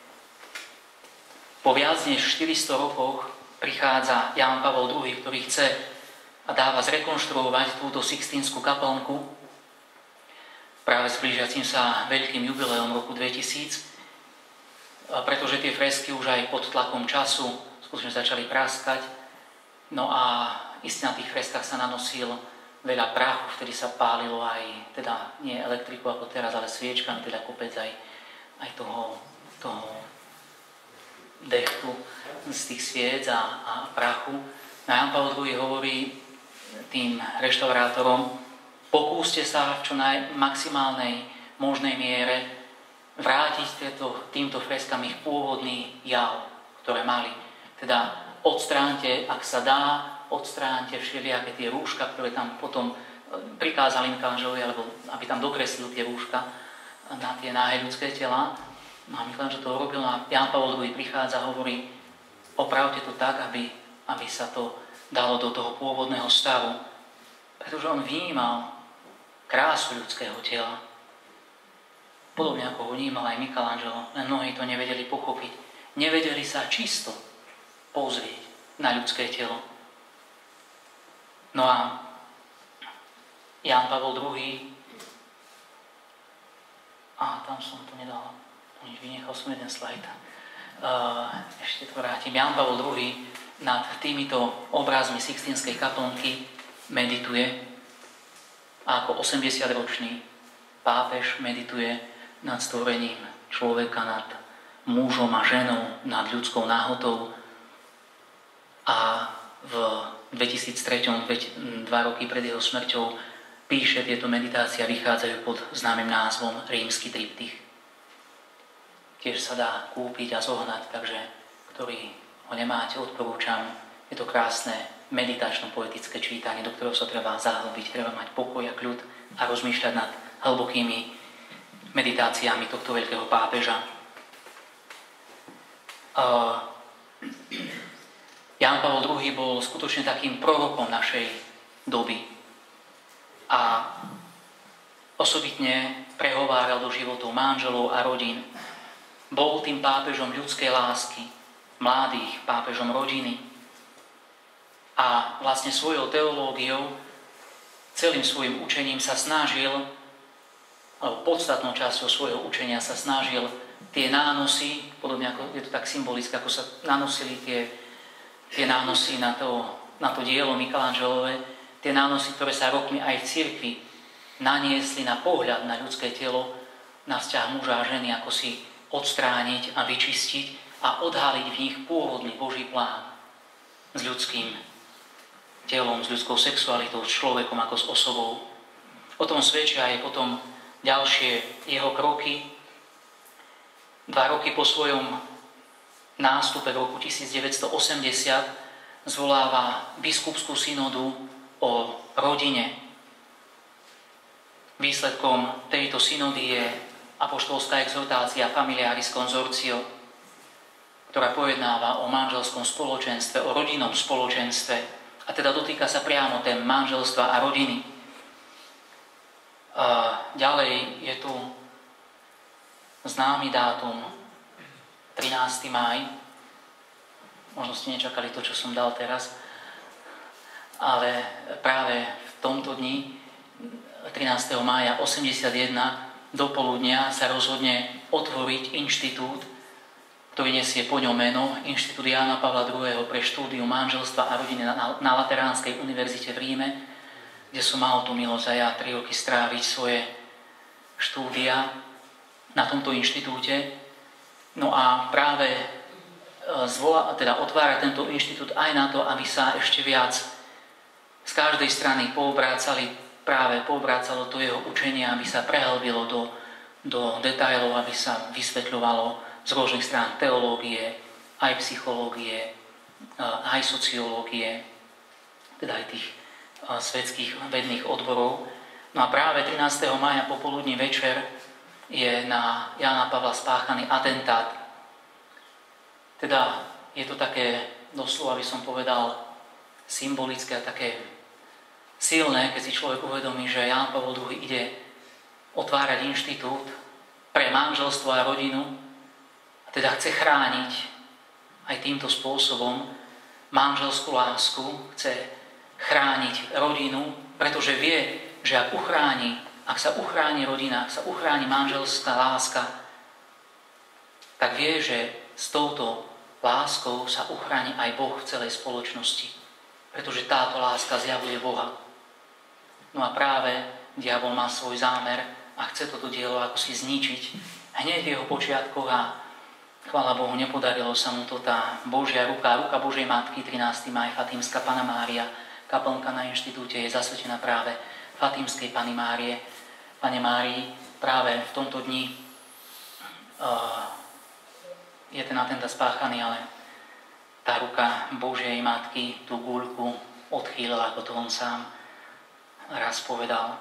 Speaker 1: Po viac než štyristo rokoch prichádza Ján Pavol druhý, ktorý chce a dáva zrekonštruovať túto Sixtínsku kaplnku práve s blížiacim sa veľkým jubileom roku dvetisíc, pretože tie fresky už aj pod tlakom času skutočne začali praskať. No a iste na tých freskách sa nanosil veľa prachu, vtedy sa pálilo aj, teda nie elektriku ako teraz, ale sviečkami, teda kopec aj, aj toho, toho dechtu z tých sviec a, a prachu. No Ján Pavol druhý hovorí tým reštaurátorom: pokúste sa v čo najmaximálnej možnej miere vrátiť tieto, týmto freskám ich pôvodný jav, ktoré mali. Teda odstránte, ak sa dá, odstránte všelijaké tie rúška, ktoré tam potom prikázali Michelangelovi, alebo aby tam dokreslil tie rúška na tie náhé ľudské tela. No a Michelangelo to urobil a Ján Pavol druhý prichádza a hovorí: opravte to tak, aby, aby sa to dalo do toho pôvodného stavu. Pretože on vnímal krásu ľudského tela. Podobne ako ho vnímal aj Michelangelo, len mnohí to nevedeli pochopiť. Nevedeli sa čisto pozrieť na ľudské telo. No a Ján Pavol druhý, a tam som to nedal, nič, vynechal som jeden slajd. Uh, ešte to vrátim. Ján Pavol druhý nad týmito obrazmi Sixtínskej kaplnky medituje, a ako osemdesiatročný pápež medituje nad stvorením človeka, nad mužom a ženou, nad ľudskou náhotou. A v dvetisíctri, dva roky pred jeho smrťou, píše tieto meditácie a vychádzajú pod známym názvom Rímsky triptych. Tiež sa dá kúpiť a zohnať, takže ktorí ho nemáte, odporúčam. Je to krásne meditačno-poetické čítanie, do ktorého sa treba zahlbiť, treba mať pokoj a kľud a rozmýšľať nad hlbokými meditáciami tohto veľkého pápeža. Uh, Ján Pavol druhý bol skutočne takým prorokom našej doby a osobitne prehováral do životov manželov a rodín. Bol tým pápežom ľudskej lásky, mladých, pápežom rodiny. A vlastne svojou teológiou, celým svojim učením sa snažil, alebo podstatnou časťou svojho učenia sa snažil tie nánosy, podobne ako je to tak symbolické, ako sa nanosili tie, tie nánosy na to, na to dielo Michelangelové, tie nánosy, ktoré sa rokmi aj v cirkvi naniesli na pohľad na ľudské telo, na vzťah muža a ženy, ako si odstrániť a vyčistiť a odhaliť v nich pôvodný Boží plán s ľudským telom, s ľudskou sexualitou, s človekom ako s osobou. O tom svedčia aj potom ďalšie jeho kroky. Dva roky po svojom nástupe v roku tisícdeväťstoosemdesiat zvoláva biskupskú synodu o rodine. Výsledkom tejto synody je apoštolská exhortácia Familiaris Consortio, ktorá pojednáva o manželskom spoločenstve, o rodinnom spoločenstve, a teda dotýka sa priamo tém manželstva a rodiny. A ďalej je tu známy dátum trinásteho mája. Možno ste nečakali to, čo som dal teraz, ale práve v tomto dni trinásteho mája osemdesiatjeden do poludnia sa rozhodne otvoriť inštitút, ktorý nesie po ňom meno Inštitút Jána Pavla druhého. pre štúdium manželstva a rodiny na, na Lateránskej univerzite v Ríme, kde som mal tú milosť aj ja tri roky stráviť svoje štúdia na tomto inštitúte. No a práve zvola, teda otvára tento inštitút aj na to, aby sa ešte viac z každej strany poobrácali, práve poobrácalo to jeho učenie, aby sa prehlbilo do, do detailov, aby sa vysvetľovalo z rôznych strán teológie, aj psychológie, aj sociológie, teda aj tých svetských vedných odborov. No a práve trinásteho mája popoludní večer je na Jána Pavla spáchaný atentát. Teda je to také, doslova by som povedal, symbolické a také silné, keď si človek uvedomí, že Ján Pavol druhý. ide otvárať inštitút pre manželstvo a rodinu, a teda chce chrániť aj týmto spôsobom manželskú lásku, chce chrániť rodinu, pretože vie, že ak uchráni, ak sa uchráni rodina, ak sa uchráni manželská láska, tak vie, že s touto láskou sa uchráni aj Boh v celej spoločnosti, pretože táto láska zjavuje Boha. No a práve diabol má svoj zámer a chce toto dielo ako si zničiť hneď v jeho počiatkoch a chvála Bohu, nepodarilo sa mu to. Tá Božia ruka, ruka Božej Matky, trinásteho mája, Fatímska Panna Mária, kaplnka na inštitúte je zasvetená práve Fatímskej Panny Márie, Pane Márii. Práve v tomto dni uh, je ten atentát spáchaný, ale tá ruka Božej Matky tú guľku odchýlila, ako to on sám raz povedal.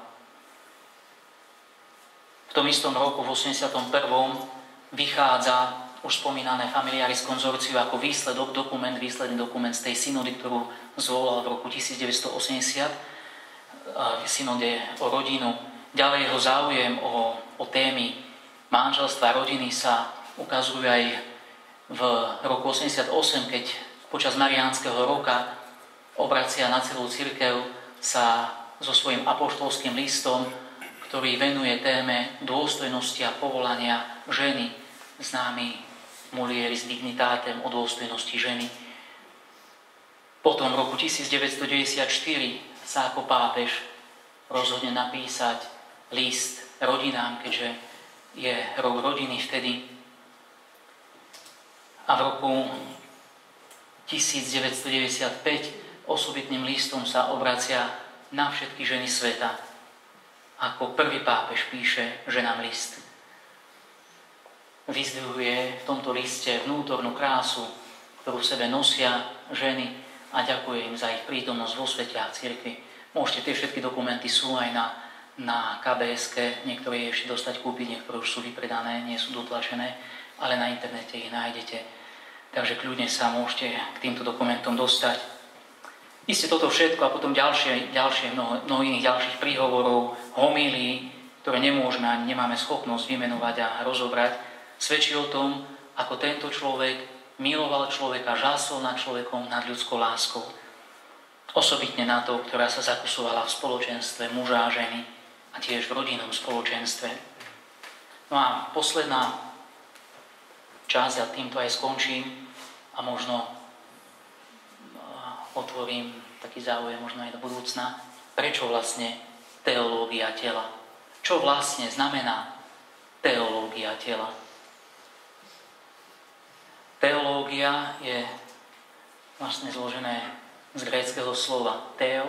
Speaker 1: V tom istom roku, v osemdesiatom prvom vychádza už spomínané Familiaris Consortio ako výsledok, dokument, výsledný dokument z tej synody, ktorú zvolal v roku devätnásťstoosemdesiat, v synode o rodinu. Ďalej jeho záujem o, o témy manželstva a rodiny sa ukazuje aj v roku osemdesiatosem, keď počas Mariánskeho roka obracia na celú cirkev sa so svojím apoštolským listom, ktorý venuje téme dôstojnosti a povolania ženy, známy Mulieris Dignitatem o dôstojnosti ženy. Potom v roku devätnásťstodeväťdesiatštyri sa ako pápež rozhodne napísať list rodinám, keďže je rok rodiny vtedy. A v roku devätnásťstodeväťdesiatpäť osobitným listom sa obracia na všetky ženy sveta. Ako prvý pápež píše ženám list. Vyzdvihuje v tomto liste vnútornú krásu, ktorú v sebe nosia ženy, a ďakuje im za ich prítomnosť vo svete a v cirkvi. Môžete, tie všetky dokumenty sú aj na, na ká bé eske, niektoré je ešte dostať kúpiť, niektoré už sú vypredané, nie sú dotlačené, ale na internete ich nájdete. Takže kľudne sa môžete k týmto dokumentom dostať. Isté toto všetko a potom ďalšie, ďalšie mnoho, mnoho iných ďalších príhovorov, homílií, ktoré nemôžeme ani nemáme schopnosť vymenovať a rozobrať, svedčí o tom, ako tento človek miloval človeka, žasol nad človekom, nad ľudskou láskou. Osobitne na to, ktorá sa zakusovala v spoločenstve muža a ženy a tiež v rodinnom spoločenstve. No a posledná časť, a týmto aj skončím a možno otvorím taký záujem možno aj do budúcna, prečo vlastne teológia tela. Čo vlastne znamená teológia tela? Teológia je vlastne zložené z gréckeho slova theo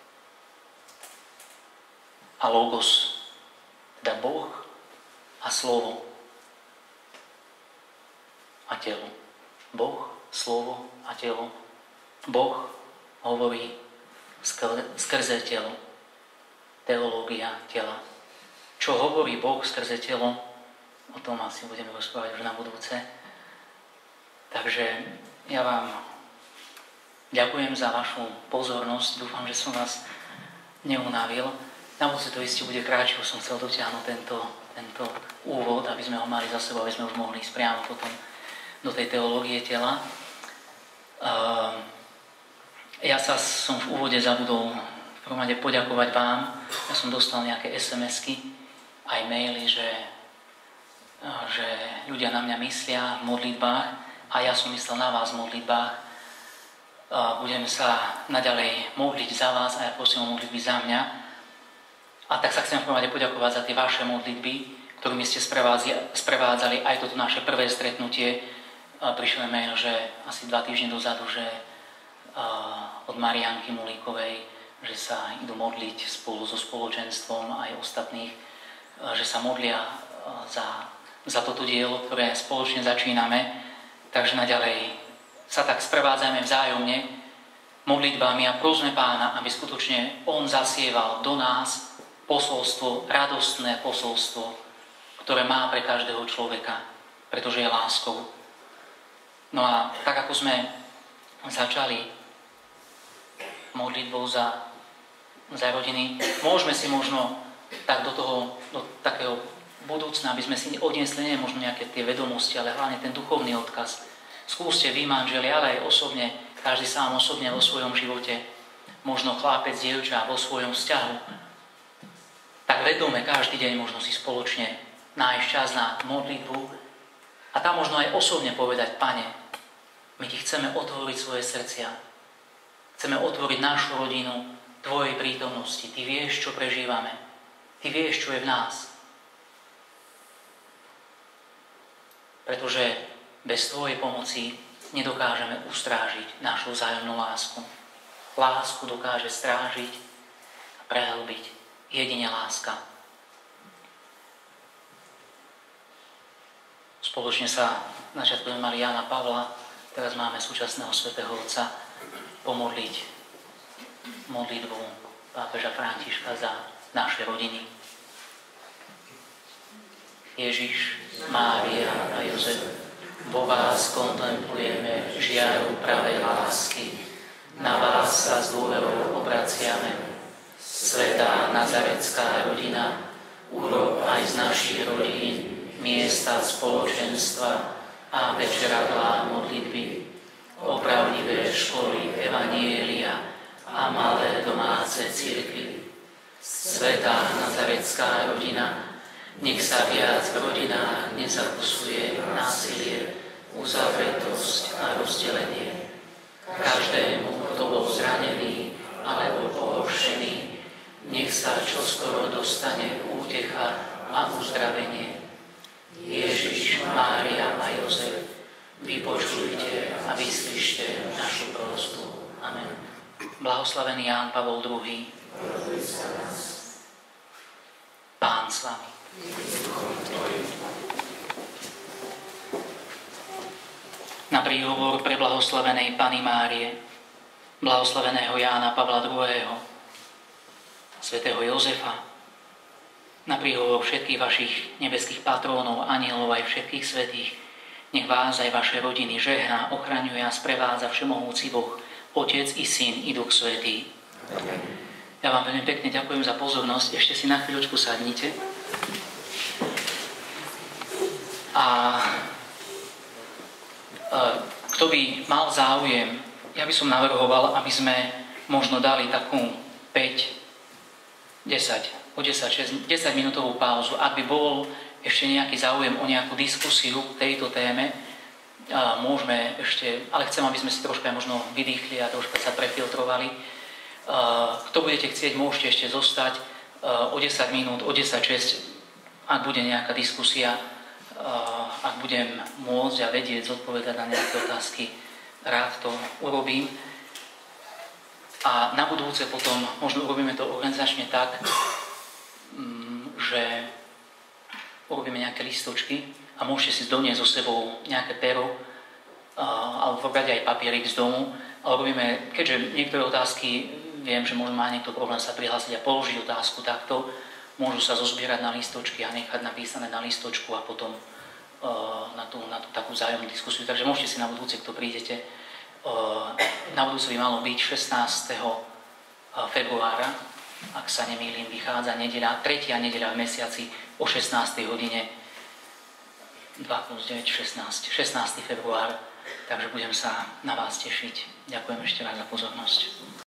Speaker 1: a logos, teda Boh a slovo a telo. Boh, slovo a telo. Boh hovorí skrze telo. Teológia tela. Čo hovorí Boh skrze telo, o tom asi budeme rozprávať už na budúce. Takže ja vám ďakujem za vašu pozornosť. Dúfam, že som vás neunavil. Na budúce to isté bude kráčo, som chcel dotiahnuť tento, tento úvod, aby sme ho mali za sebou, aby sme už mohli ísť priamo potom do tej teológie tela. Uh, ja sa som v úvode zabudol v prvom rade poďakovať vám. Ja som dostal nejaké es em esky, aj maily, že, uh, že ľudia na mňa myslia v modlitbách a ja som myslel na vás v modlitbách. Uh, budem sa naďalej modliť za vás a ja prosím o modlitby za mňa. A tak sa chcem v prvom rade poďakovať za tie vaše modlitby, ktorými ste sprevádzali aj toto naše prvé stretnutie. Prišiel mail, že asi dva týždne dozadu, že od Marianky Mulíkovej, že sa idú modliť spolu so spoločenstvom aj ostatných, že sa modlia za, za toto dielo, ktoré spoločne začíname. Takže naďalej sa tak sprevádzajme vzájomne modlitbami a prosme Pána, aby skutočne On zasieval do nás posolstvo, radostné posolstvo, ktoré má pre každého človeka, pretože je láskou. No a tak, ako sme začali modlitbou za, za rodiny, môžeme si možno tak do toho, do takého budúcna, aby sme si odniesli nie možno nejaké tie vedomosti, ale hlavne ten duchovný odkaz. Skúste vy, manželi, ale aj osobne, každý sám osobne vo svojom živote, možno chlapec, dievča vo svojom vzťahu, tak vedome každý deň možno si spoločne nájsť čas na modlitbu a tam možno aj osobne povedať: Pane, my ti chceme otvoriť svoje srdcia. Chceme otvoriť našu rodinu tvojej prítomnosti. Ty vieš, čo prežívame. Ty vieš, čo je v nás. Pretože bez tvojej pomoci nedokážeme ustrážiť našu vzájomnú lásku. Lásku dokáže strážiť a prehlbiť jedine láska. Spoločne sa na začiatku sme mali Jána Pavla, teraz máme súčasného svätého Otca, pomodliť modlitbu pápeža Františka za naše rodiny. Ježiš, Mária a Jozef, vo vás kontemplujeme žiaru pravej lásky. Na vás sa s dôverou obraciame. Svätá nazarecká rodina, urob aj z našich rodín miesta spoločenstva a večeradlá modlitby, opravdivé školy evanjelia a malé domáce cirkvi. Svätá nazarecká rodina, nech sa viac v rodinách nezakusuje násilie, uzavretosť a rozdelenie. Každému, kto bol zranený alebo pohoršený, nech sa čoskoro dostane útecha a uzdravenie. Ježiš, Mária a Jozef, vypočujte a vyslyšte našu prosbu. Amen. Blahoslavený Ján Pavol druhý. Pán s vami. Na príhovor pre blahoslavenej Panny Márie, blahoslaveného Jána Pavla druhého., svätého Jozefa, na príhovor všetkých vašich nebeských patrónov, anielov aj všetkých svätých, nech vás aj vaše rodiny žehná, ochraňuje a sprevádza všemohúci Boh, Otec i Syn i Duch Svätý. Ja vám veľmi pekne ďakujem za pozornosť, ešte si na chvíľočku sadnite. A kto by mal záujem, ja by som navrhoval, aby sme možno dali takú päť desať, o desať, desať minútovú pauzu. Ak by bol ešte nejaký záujem o nejakú diskusiu k tejto téme, môžeme ešte, ale chcem, aby sme si troška možno vydýchli a troška sa prefiltrovali. Kto budete chcieť, môžete ešte zostať o desať minút, o desať šesť, ak bude nejaká diskusia, ak budem môcť a vedieť zodpovedať na nejaké otázky, rád to urobím. A na budúce potom možno urobíme to organizačne tak, že urobíme nejaké listočky a môžete si doniesť so sebou nejaké pero alebo vrať aj papierik z domu. A urobíme, keďže niektoré otázky viem, že možno má niekto problém sa prihlásiť a položiť otázku takto, môžu sa zozbierať na listočky a nechať napísané na listočku a potom na tú, na tú takú vzájomnú diskusiu. Takže môžete si na budúce, kto prídete, na budúce by malo byť šestnásteho februára ak sa nemýlim, vychádza nedeľa, tretia nedeľa v mesiaci o šestnástej hodine, dva plus deväť, šestnásť, šestnásteho február, takže budem sa na vás tešiť. Ďakujem ešte raz za pozornosť.